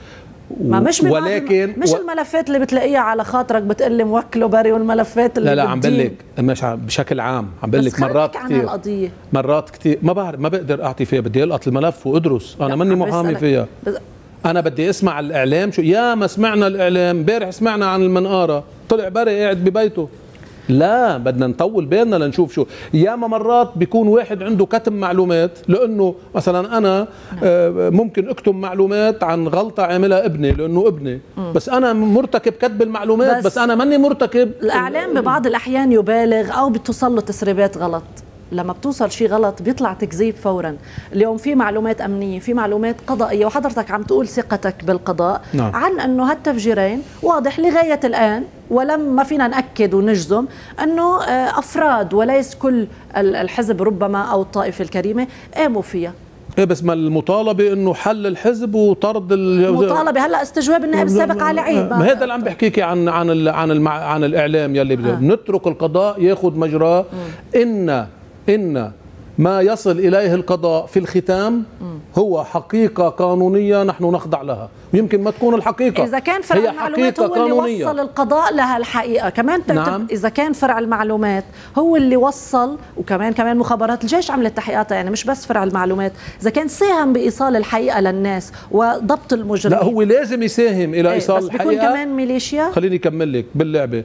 ولكن مش الملفات اللي بتلاقيها على خاطرك بتقلي موكله بري، والملفات اللي لا عم بقول لك مش بشكل عام، عم بقول لك مرات كثير ما بعرف، ما بقدر اعطي فيها، بدي القط الملف وادرس. انا ماني محامي فيها. انا بدي اسمع الاعلام. شو يا ما سمعنا الاعلام امبارح، سمعنا عن المنقاره طلع بري قاعد ببيته. لا بدنا نطول بالنا لنشوف شو. ياما مرات بيكون واحد عنده كتم معلومات، لانه مثلا انا ممكن اكتم معلومات عن غلطه عاملها ابني لانه ابني، بس انا مرتكب كتب المعلومات، بس انا ماني مرتكب. الاعلام ببعض الاحيان يبالغ او بتوصل له تسريبات غلط. لما بتوصل شيء غلط بيطلع تكذيب فورا. اليوم في معلومات امنيه، في معلومات قضائيه، وحضرتك عم تقول ثقتك بالقضاء. نعم. عن انه هالتفجيرين واضح لغايه الان، ولم ما فينا ناكد ونجزم انه افراد وليس كل الحزب ربما او الطائفه الكريمه قاموا فيها. ايه بس ما المطالبه انه حل الحزب وطرد المطالبه هلا استجواب النائب السابق علي عيد. ما هذا اللي عم بحكيكي عن الاعلام يلي نترك القضاء ياخذ مجراه. إن ما يصل إليه القضاء في الختام هو حقيقة قانونية نحن نخضع لها، ويمكن ما تكون الحقيقة. إذا كان فرع المعلومات هو اللي وصل القضاء لها الحقيقة كمان. نعم. إذا كان فرع المعلومات هو اللي وصل، وكمان مخابرات الجيش عملت تحقيقاتها، يعني مش بس فرع المعلومات، إذا كان ساهم بإيصال الحقيقة للناس وضبط المجرمين. لا هو لازم يساهم إلى إيصال بس الحقيقة. بس بيكون كمان ميليشيا. خليني أكمل لك باللعبة.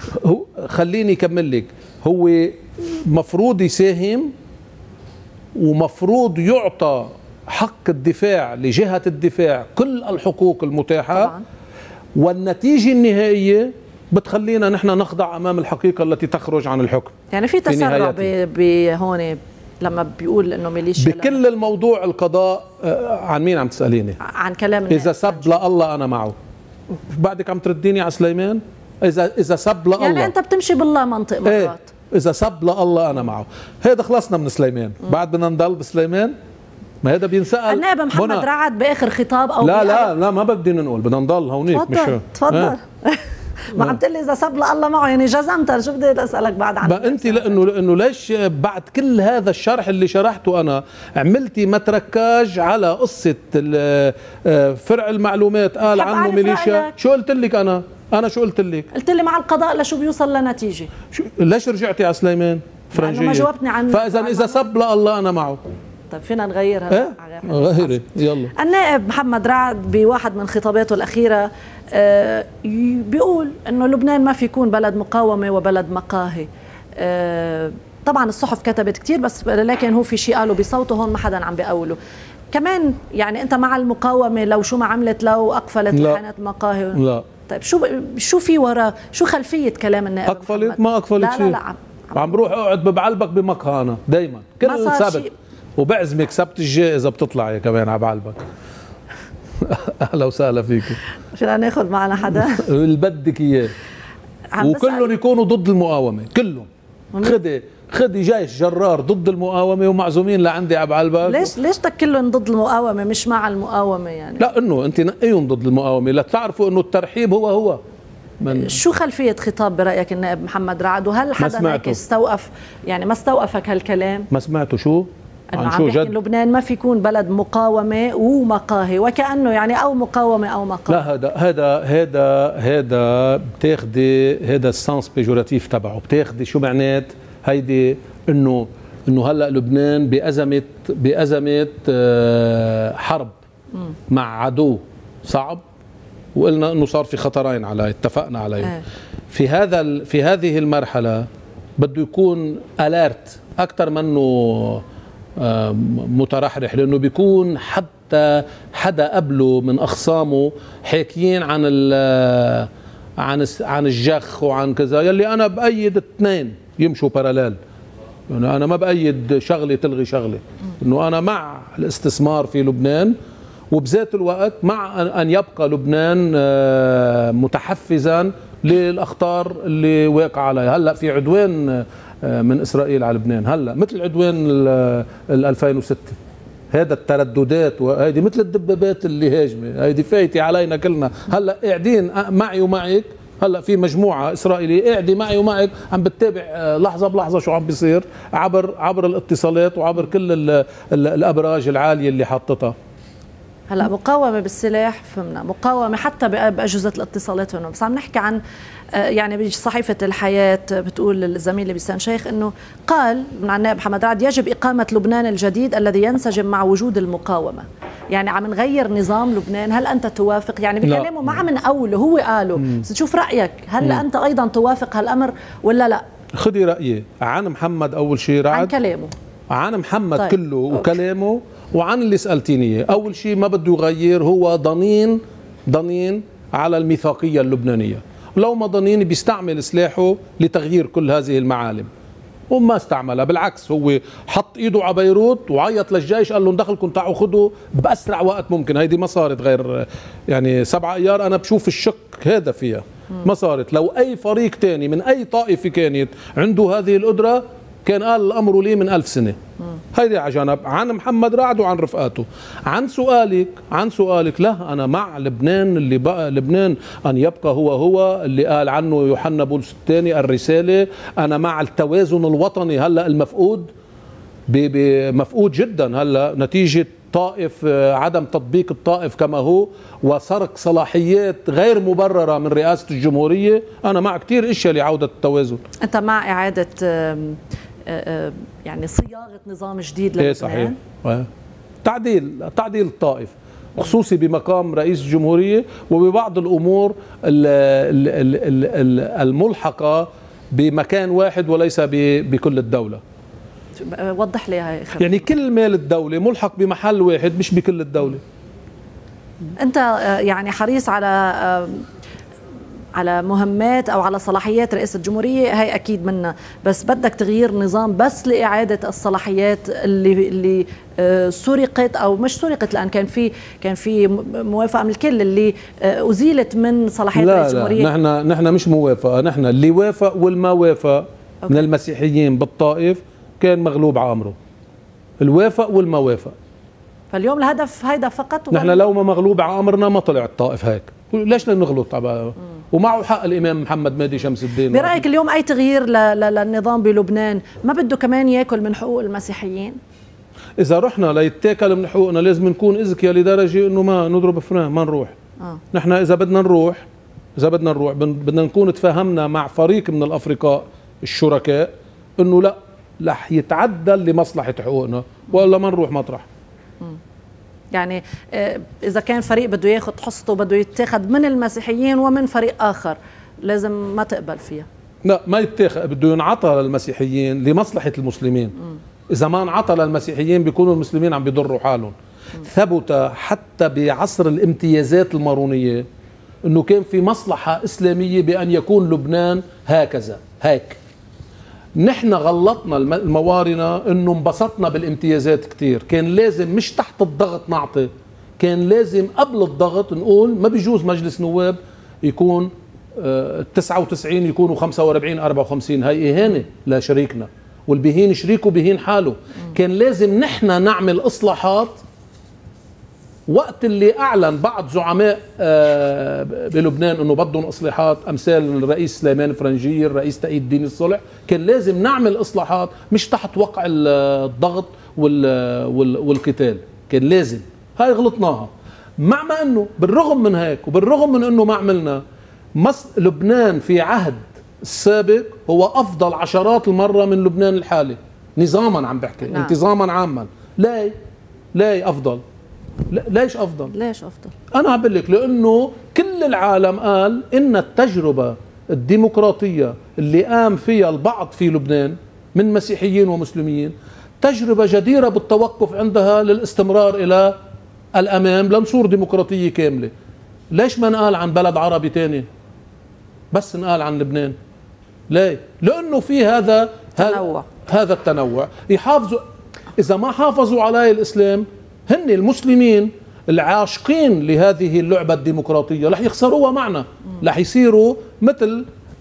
هو مفروض يساهم، ومفروض يعطى حق الدفاع لجهة الدفاع كل الحقوق المتاحة طبعا. والنتيجة النهائية بتخلينا نحن نخضع أمام الحقيقة التي تخرج عن الحكم. يعني في تسرع هون لما بيقول انه ميليشيا بكل الموضوع. القضاء عن مين عم تسأليني؟ عن كلام إذا سب لله أنا معه. بعدك عم ترديني على سليمان؟ إذا سب لله، يعني أنت بتمشي بالله منطق مرات. اذا سب لله انا معه. هيدا خلصنا من سليمان، بعد بدنا نضل بسليمان؟ ما هذا بينسال. النائب محمد رعد باخر خطاب او لا ما بدنا نقول، بدنا نضل هونيك. مش تفضل ما عم تقول لي اذا سب الله معه يعني جزمت، شو بدي اسالك بعد عن انت لانه ليش بعد كل هذا الشرح اللي شرحته انا عملتي متركاج على قصه فرع المعلومات قال عنه ميليشيا؟ شو قلت لك انا شو قلت لك؟ قلت لي مع القضاء لشو بيوصل لنتيجه. ليش رجعتي على سليمان فرنجيه؟ ما جاوبتني عن فاذا اذا سب الله انا معه. طيب فينا نغيرها؟ غيري يلا. النائب محمد رعد بواحد من خطاباته الأخيرة بيقول إنه لبنان ما في يكون بلد مقاومة وبلد مقاهي. طبعا الصحف كتبت كتير بس لكن هو في شيء قاله بصوته هون ما حدا عم بيقوله. كمان يعني أنت مع المقاومة لو شو ما عملت، لو أقفلت الحانات المقاهي؟ لا. طيب شو في وراه؟ شو خلفية كلام النائب؟ أقفلت ما أقفلت شيء. لا عم بروح أقعد بعلبك بمقهى أنا دايما كل سبت، وبعزمك سبت الجائزة بتطلعي كمان على بعلبك. اهلا وسهلا فيك. فينا ناخذ معنا حدا اللي بدك اياه، وكلهم يكونوا ضد المقاومه، كلهم. خدي جيش جرار ضد المقاومه ومعزومين لعندي على بعلبك. ليش كلهم ضد المقاومه مش مع المقاومه يعني؟ لا انه انت نقيهم ضد المقاومه لتعرفوا انه الترحيب هو شو خلفيه خطاب برايك النائب محمد رعد؟ وهل حدا هيك استوقف يعني ما استوقفك هالكلام؟ ما سمعته شو؟ عن شو جد؟ لبنان ما في يكون بلد مقاومه ومقاهي، وكانه يعني او مقاومه او مقاهي. لا هذا بتاخدي هذا السانس بيجوراتيف تبعه، بتاخدي شو معنات هيدي انه هلا لبنان بأزمة حرب مع عدو صعب، وقلنا انه صار في خطرين عليه اتفقنا عليه. في هذه المرحلة بده يكون اليرت اكثر منه مترحرح، لانه بيكون حتى حدا قبله من اخصامه حاكيين عن الجخ وعن كذا، يلي انا بايد اثنين يمشوا باراليل. يعني انا ما بايد شغله تلغي شغله، انه انا مع الاستثمار في لبنان، وبذات الوقت مع ان يبقى لبنان متحفزا للاخطار اللي واقع عليها. هلا في عدوان من اسرائيل على لبنان، هلا مثل عدوان 2006. هذا الترددات وهيدي مثل الدبابات اللي هاجمه، هيدي فايته علينا كلنا. هلا قاعدين معي ومعك، هلا في مجموعه اسرائيليه قاعده معي ومعك عم بتتابع لحظه بلحظه شو عم بيصير عبر الاتصالات وعبر كل الابراج العاليه اللي حاطتها. هلا مقاومه بالسلاح فهمنا، مقاومه حتى باجهزه الاتصالات فهمنا، بس عم نحكي عن يعني بصحيفه الحياه بتقول الزميل بسان شيخ انه قال من النائب محمد رعد يجب اقامه لبنان الجديد الذي ينسجم مع وجود المقاومه. يعني عم نغير نظام لبنان، هل انت توافق؟ يعني بكلامه ما عم نقوله، هو قاله بس تشوف رايك، هل انت ايضا توافق هالامر ولا لا؟ خذي رايي عن محمد اول شيء رعد، عن كلامه، عن محمد طيب. كله وكلامه وعن اللي سألتيني. أول شيء ما بده يغير، هو ضنين على الميثاقية اللبنانية. لو ما ضنين بيستعمل سلاحه لتغيير كل هذه المعالم، وما استعملها، بالعكس هو حط ايده على بيروت وعيط للجيش قال لهم دخلكم تعوا خذوا بأسرع وقت ممكن. هيدي ما صارت غير يعني 7 أيار. أنا بشوف الشك هذا فيها ما صارت. لو أي فريق تاني من أي طائفة كانت عنده هذه القدرة كان قال الأمر لي من 1000 سنة. هيدي على جنب. عن محمد رعد وعن رفقاته. عن سؤالك لا، أنا مع لبنان، اللي بقى لبنان أن يبقى هو اللي قال عنه يوحنا بولس الثاني الرسالة. أنا مع التوازن الوطني هلأ المفقود مفقود جدا هلأ نتيجة طائف، عدم تطبيق الطائف كما هو، وسرق صلاحيات غير مبررة من رئاسة الجمهورية. أنا مع كتير إشياء لعودة التوازن. أنت مع إعادة يعني صياغة نظام جديد للبنان؟ إيه صحيح. تعديل الطائف، خصوصي بمقام رئيس الجمهورية وببعض الأمور الملحقة بمكان واحد وليس بكل الدولة. وضح لي هاي. يعني كل مال الدولة ملحق بمحل واحد مش بكل الدولة. أنت يعني حريص على مهمات أو على صلاحيات رئيس الجمهورية، هي أكيد منها، بس بدك تغيير نظام بس لإعادة الصلاحيات اللي سرقت أو مش سرقت، لأن كان في موافقة من الكل اللي أزيلت من صلاحيات رئيس الجمهورية. لا نحن مش موافقة، نحن اللي وافق والما وافق من المسيحيين بالطائف كان مغلوب على امره، الوافق والما وافق. فاليوم الهدف هيدا فقط. نحن لو ما مغلوب على امرنا ما طلع الطائف هيك، ليش بدنا نغلط؟ ومعه حق الامام محمد مهدي شمس الدين. برايك اليوم اي تغيير للنظام بلبنان ما بده كمان ياكل من حقوق المسيحيين؟ اذا رحنا ليتاكل من حقوقنا لازم نكون اذكياء لدرجه انه ما نضرب فران، ما نروح. نحن اذا بدنا نروح بدنا نكون تفاهمنا مع فريق من الافرقاء الشركاء انه لا رح يتعدل لمصلحه حقوقنا، ولا ما نروح مطرح. يعني اذا كان فريق بده ياخذ حصته بده يتاخذ من المسيحيين ومن فريق اخر لازم ما تقبل فيها. لا ما يتاخذ، بده ينعطى للمسيحيين لمصلحه المسلمين. اذا ما انعطى للمسيحيين بيكونوا المسلمين عم بيضروا حالهم. ثبت حتى بعصر الامتيازات المارونيه انه كان في مصلحه اسلاميه بان يكون لبنان هكذا هيك. نحن غلطنا الموارنة انه انبسطنا بالامتيازات كتير، كان لازم مش تحت الضغط نعطي، كان لازم قبل الضغط نقول ما بيجوز مجلس نواب يكون 99 يكونوا 45 54، هاي اهانة لشريكنا، والبهين شريكه بهين حاله. كان لازم نحن نعمل اصلاحات وقت اللي اعلن بعض زعماء بلبنان انه بدهم اصلاحات، امثال الرئيس سليمان فرنجي، الرئيس تقي الدين الصلح، كان لازم نعمل اصلاحات مش تحت وقع الضغط والقتال، كان لازم. هاي غلطناها. مع ما انه بالرغم من هيك وبالرغم من انه ما عملنا، لبنان في عهد السابق هو افضل عشرات المره من لبنان الحالي نظاما، عم بحكي انتظاما عاما. لا افضل. ليش افضل؟ ليش افضل؟ انا عم بقول لك لانه كل العالم قال ان التجربه الديمقراطيه اللي قام فيها البعض في لبنان من مسيحيين ومسلمين تجربه جديره بالتوقف عندها للاستمرار الى الامام لنصور ديمقراطيه كامله. ليش ما نقال عن بلد عربي ثاني؟ بس نقال عن لبنان. ليه؟ لانه في هذا التنوع. يحافظوا، اذا ما حافظوا على الاسلام هن المسلمين العاشقين لهذه اللعبة الديمقراطية رح يخسروها معنا، رح يصيروا مثل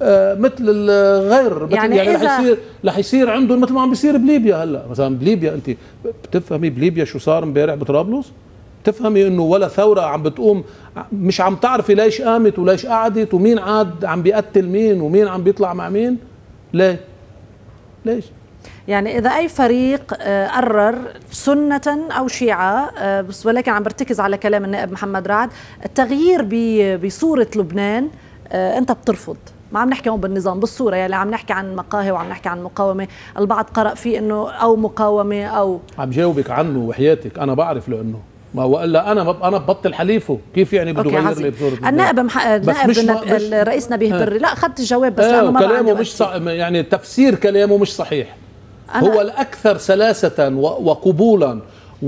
الغير، يعني رح يصير عندهم مثل ما عم بيصير بليبيا. هلا مثلا بليبيا، انت بتفهمي بليبيا شو صار امبارح بطرابلس؟ تفهمي انه ولا ثورة عم بتقوم، مش عم تعرفي ليش قامت وليش قعدت ومين عاد عم بيقتل مين ومين عم بيطلع مع مين. ليش؟ يعني إذا أي فريق قرر سنة أو شيعة، بس ولكن عم برتكز على كلام النائب محمد رعد، التغيير بصورة لبنان أنت بترفض. ما عم نحكي هون بالنظام، بالصورة، يعني عم نحكي عن مقاهي وعم نحكي عن مقاومة. البعض قرأ فيه أنه أو مقاومة أو عم جاوبك عنه وحياتك أنا بعرف، لأنه ما وإلا أنا ببطل حليفه. كيف يعني بده يغير لي بصورة النائب الرئيس نبيه بري؟ لا أخذت الجواب بس لأنه ما كلامه مش يعني تفسير كلامه مش صحيح. هو الأكثر سلاسة وقبولا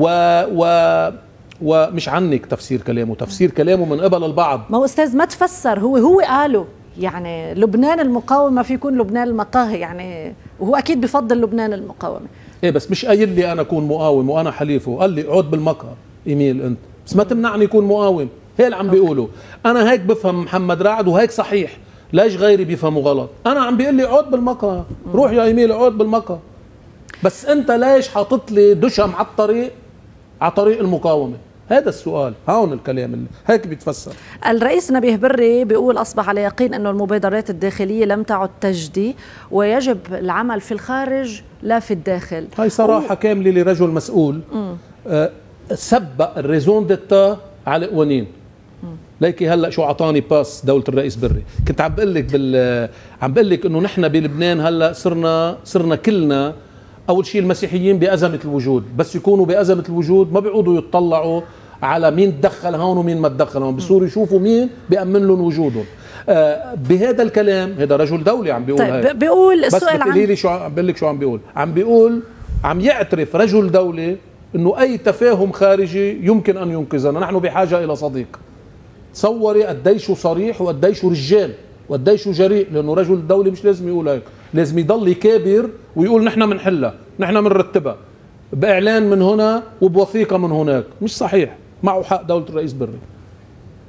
ومش عنك تفسير كلامه من قبل البعض. ما هو أستاذ ما تفسر، هو قاله يعني لبنان المقاومة في يكون لبنان المقاهي، يعني وهو أكيد بفضل لبنان المقاومة. إيه بس مش قايل لي أنا أكون مقاوم وأنا حليفه، قال لي اقعد بالمقهى إيميل أنت، بس ما تمنعني يكون مقاوم. هي اللي عم بيقولوا. أنا هيك بفهم محمد رعد وهيك صحيح، ليش غيري بيفهموا غلط؟ أنا عم بيقول لي اقعد بالمقهى، روح يا إيميل اقعد بالمقهى. بس انت ليش حاطط لي دشم على طريق المقاومه؟ هذا السؤال، هون الكلام اللي هيك بيتفسر. الرئيس نبيه بري بيقول اصبح على يقين انه المبادرات الداخليه لم تعد تجدي ويجب العمل في الخارج لا في الداخل. هاي صراحه كامله لرجل مسؤول. سبق الريزون ديتا على قوانين. ليكي هلا شو عطاني باس دولة الرئيس بري، كنت عم بقول لك انه نحن بلبنان هلا صرنا كلنا أول شيء المسيحيين بأزمة الوجود، بس يكونوا بأزمة الوجود ما بيقعدوا يتطلعوا على مين تدخل هون ومين ما تدخل هون، بيصيروا يشوفوا مين بيأمن لهم وجودهم. بهذا الكلام هذا رجل دولي عم بيقول. طيب بيقول السؤال عن لي شو عم بقول لك، شو عم بيقول عم يعترف رجل دولي انه اي تفاهم خارجي يمكن ان ينقذنا، نحن بحاجة الى صديق. تصوري قديش صريح وقديش رجال وقديش جريء، لانه رجل دولي مش لازم يقول هيك، لازم يضل يكابر ويقول نحن بنحلها، نحن بنرتبها باعلان من هنا وبوثيقه من هناك. مش صحيح، معه حق دولة الرئيس بري.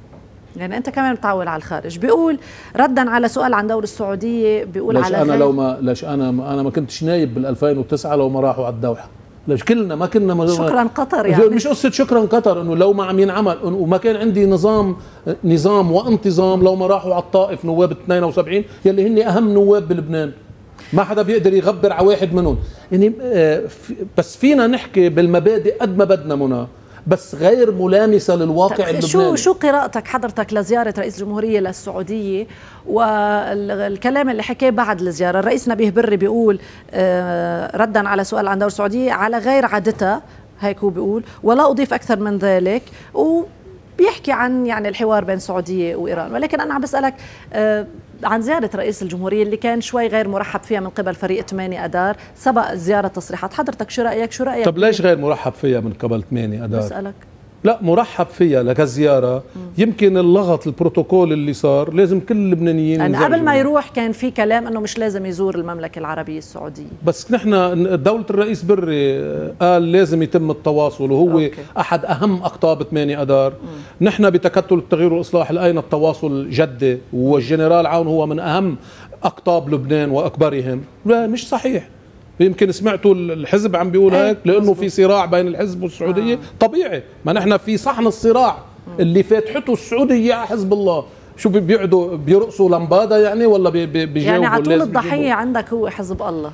يعني انت كمان متعول على الخارج. بيقول ردا على سؤال عن دور السعوديه، بيقول ليش على انا لو ما ليش انا ما كنتش نايب بال 2009 لو ما راحوا على الدوحه؟ ليش كلنا ما كنا شكرا قطر يعني مش قصه شكرا قطر، انه لو ما عم ينعمل وما كان عندي نظام وانتظام لو ما راحوا على الطائف نواب 72 يلي هن اهم نواب بلبنان، ما حدا بيقدر يغبر على واحد منهم يعني. بس فينا نحكي بالمبادئ قد ما بدنا منى، بس غير ملامسه للواقع اللبناني. شو قراءتك حضرتك لزياره رئيس الجمهوريه للسعوديه والكلام اللي حكاه بعد الزياره؟ الرئيس نبيه بري بيقول ردا على سؤال عن دور السعوديه على غير عادتها، هيك هو بيقول، ولا اضيف اكثر من ذلك، وبيحكي عن يعني الحوار بين السعوديه وايران. ولكن انا عم بسالك عن زيارة رئيس الجمهورية اللي كان شوي غير مرحب فيها من قبل فريق 8 أدار، سبق زيارة تصريحات حضرتك، شو رأيك؟ طب ليش غير مرحب فيها من قبل 8 أدار؟ بسألك. لا مرحب فيها لكزيارة. يمكن اللغط البروتوكول اللي صار لازم كل اللبنانيين يعني قبل ما يروح كان في كلام انه مش لازم يزور المملكة العربية السعودية، بس نحن دولة الرئيس بري قال لازم يتم التواصل، وهو أوكي. أحد أهم أقطاب 8 أدار. نحن بتكتل التغيير والإصلاح لقينا التواصل جدي، والجنرال عون هو من أهم أقطاب لبنان وأكبرهم. لا مش صحيح. يمكن سمعتوا الحزب عم بيقول هيك لانه في صراع بين الحزب والسعوديه. طبيعي، ما نحن في صحن الصراع اللي فاتحته السعوديه على حزب الله. شو بيقعدوا بيرقصوا لمباده يعني، ولا بيجاوبوا؟ يعني على طول الضحيه عندك هو حزب الله.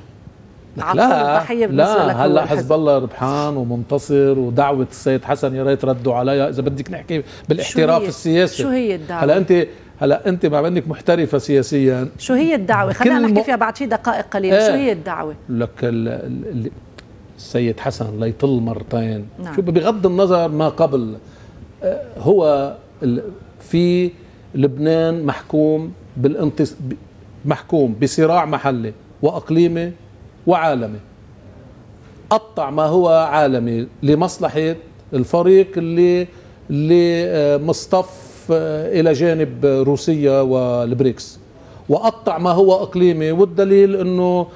لا هلا حزب الله ربحان ومنتصر، ودعوه السيد حسن يا ريت ردوا عليها اذا بدك نحكي بالاحتراف السياسي. شو هي الدعوه؟ هلا انت مع انك محترفه سياسيا، شو هي الدعوه؟ خلينا نحكي فيها بعد في دقائق قليله. شو هي الدعوه؟ لك السيد حسن ليطل مرتين. نعم. شو بغض النظر ما قبل، هو في لبنان محكوم بصراع محلي واقليمي وعالمي. قطع ما هو عالمي لمصلحه الفريق اللي مصطف إلى جانب روسيا والبريكس، وقطع ما هو إقليمي. والدليل إنه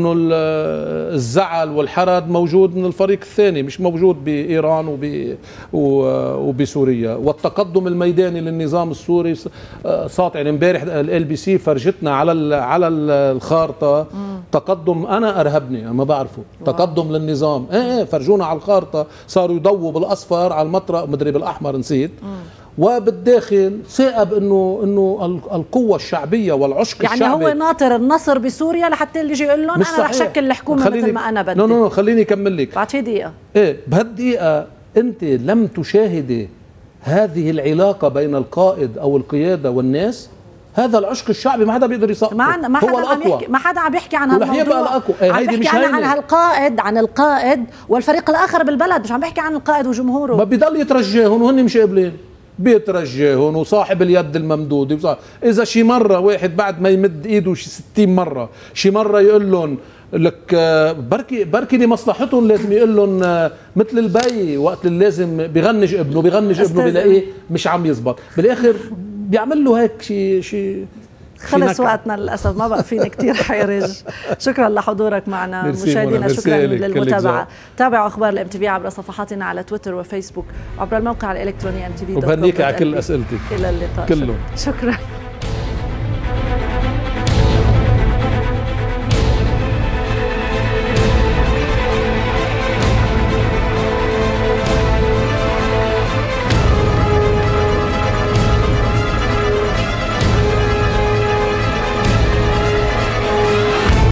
الزعل والحرد موجود من الفريق الثاني، مش موجود بإيران وبسوريا. والتقدم الميداني للنظام السوري ساطع. يعني امبارح LBC فرجتنا على الخارطة تقدم، أنا أرهبني ما بعرفه. تقدم للنظام فرجونا على الخارطة، صاروا يضووا بالأصفر على المطرق مدري بالأحمر نسيت. وبالداخل ثائب انه القوه الشعبيه والعشق يعني الشعبي. هو ناطر النصر بسوريا لحتى اللي يجي يقول لهم انا رح شكل الحكومه مثل ما انا بدي. نو خليني اكمل لك بعد دقيقه. بهالدقيقه انت لم تشاهدي هذه العلاقه بين القائد او القياده والناس. هذا العشق الشعبي ما حدا بيقدر يسقطه. ما حدا عم يحكي عن هالموضوع. يبقى الأقوى. عم بيحكي عن القائد والفريق الاخر بالبلد، مش عم بيحكي عن القائد وجمهوره. ما بيضل يترجاهم وهن مش قابلين، بيترجاهم وصاحب اليد الممدوده. اذا شي مره واحد بعد ما يمد ايده شي 60 مره، شي مره يقول لهم لك بركي لمصلحتهم لازم يقول لهم مثل البي وقت اللي لازم بيغنج ابنه بيلاقيه مش عم يزبط، بالاخر بيعمل له هيك شي. خلص وقتنا للأسف، ما بقى فيني كتير حيرج. شكرا لحضورك معنا مشاهدينا، شكرا للمتابعة. تابعوا أخبار الMTV عبر صفحاتنا على تويتر وفيسبوك وعبر الموقع الإلكتروني mtv.com. وبهنيك على كل أسئلتك. إلى اللقاء. كله. شكرا.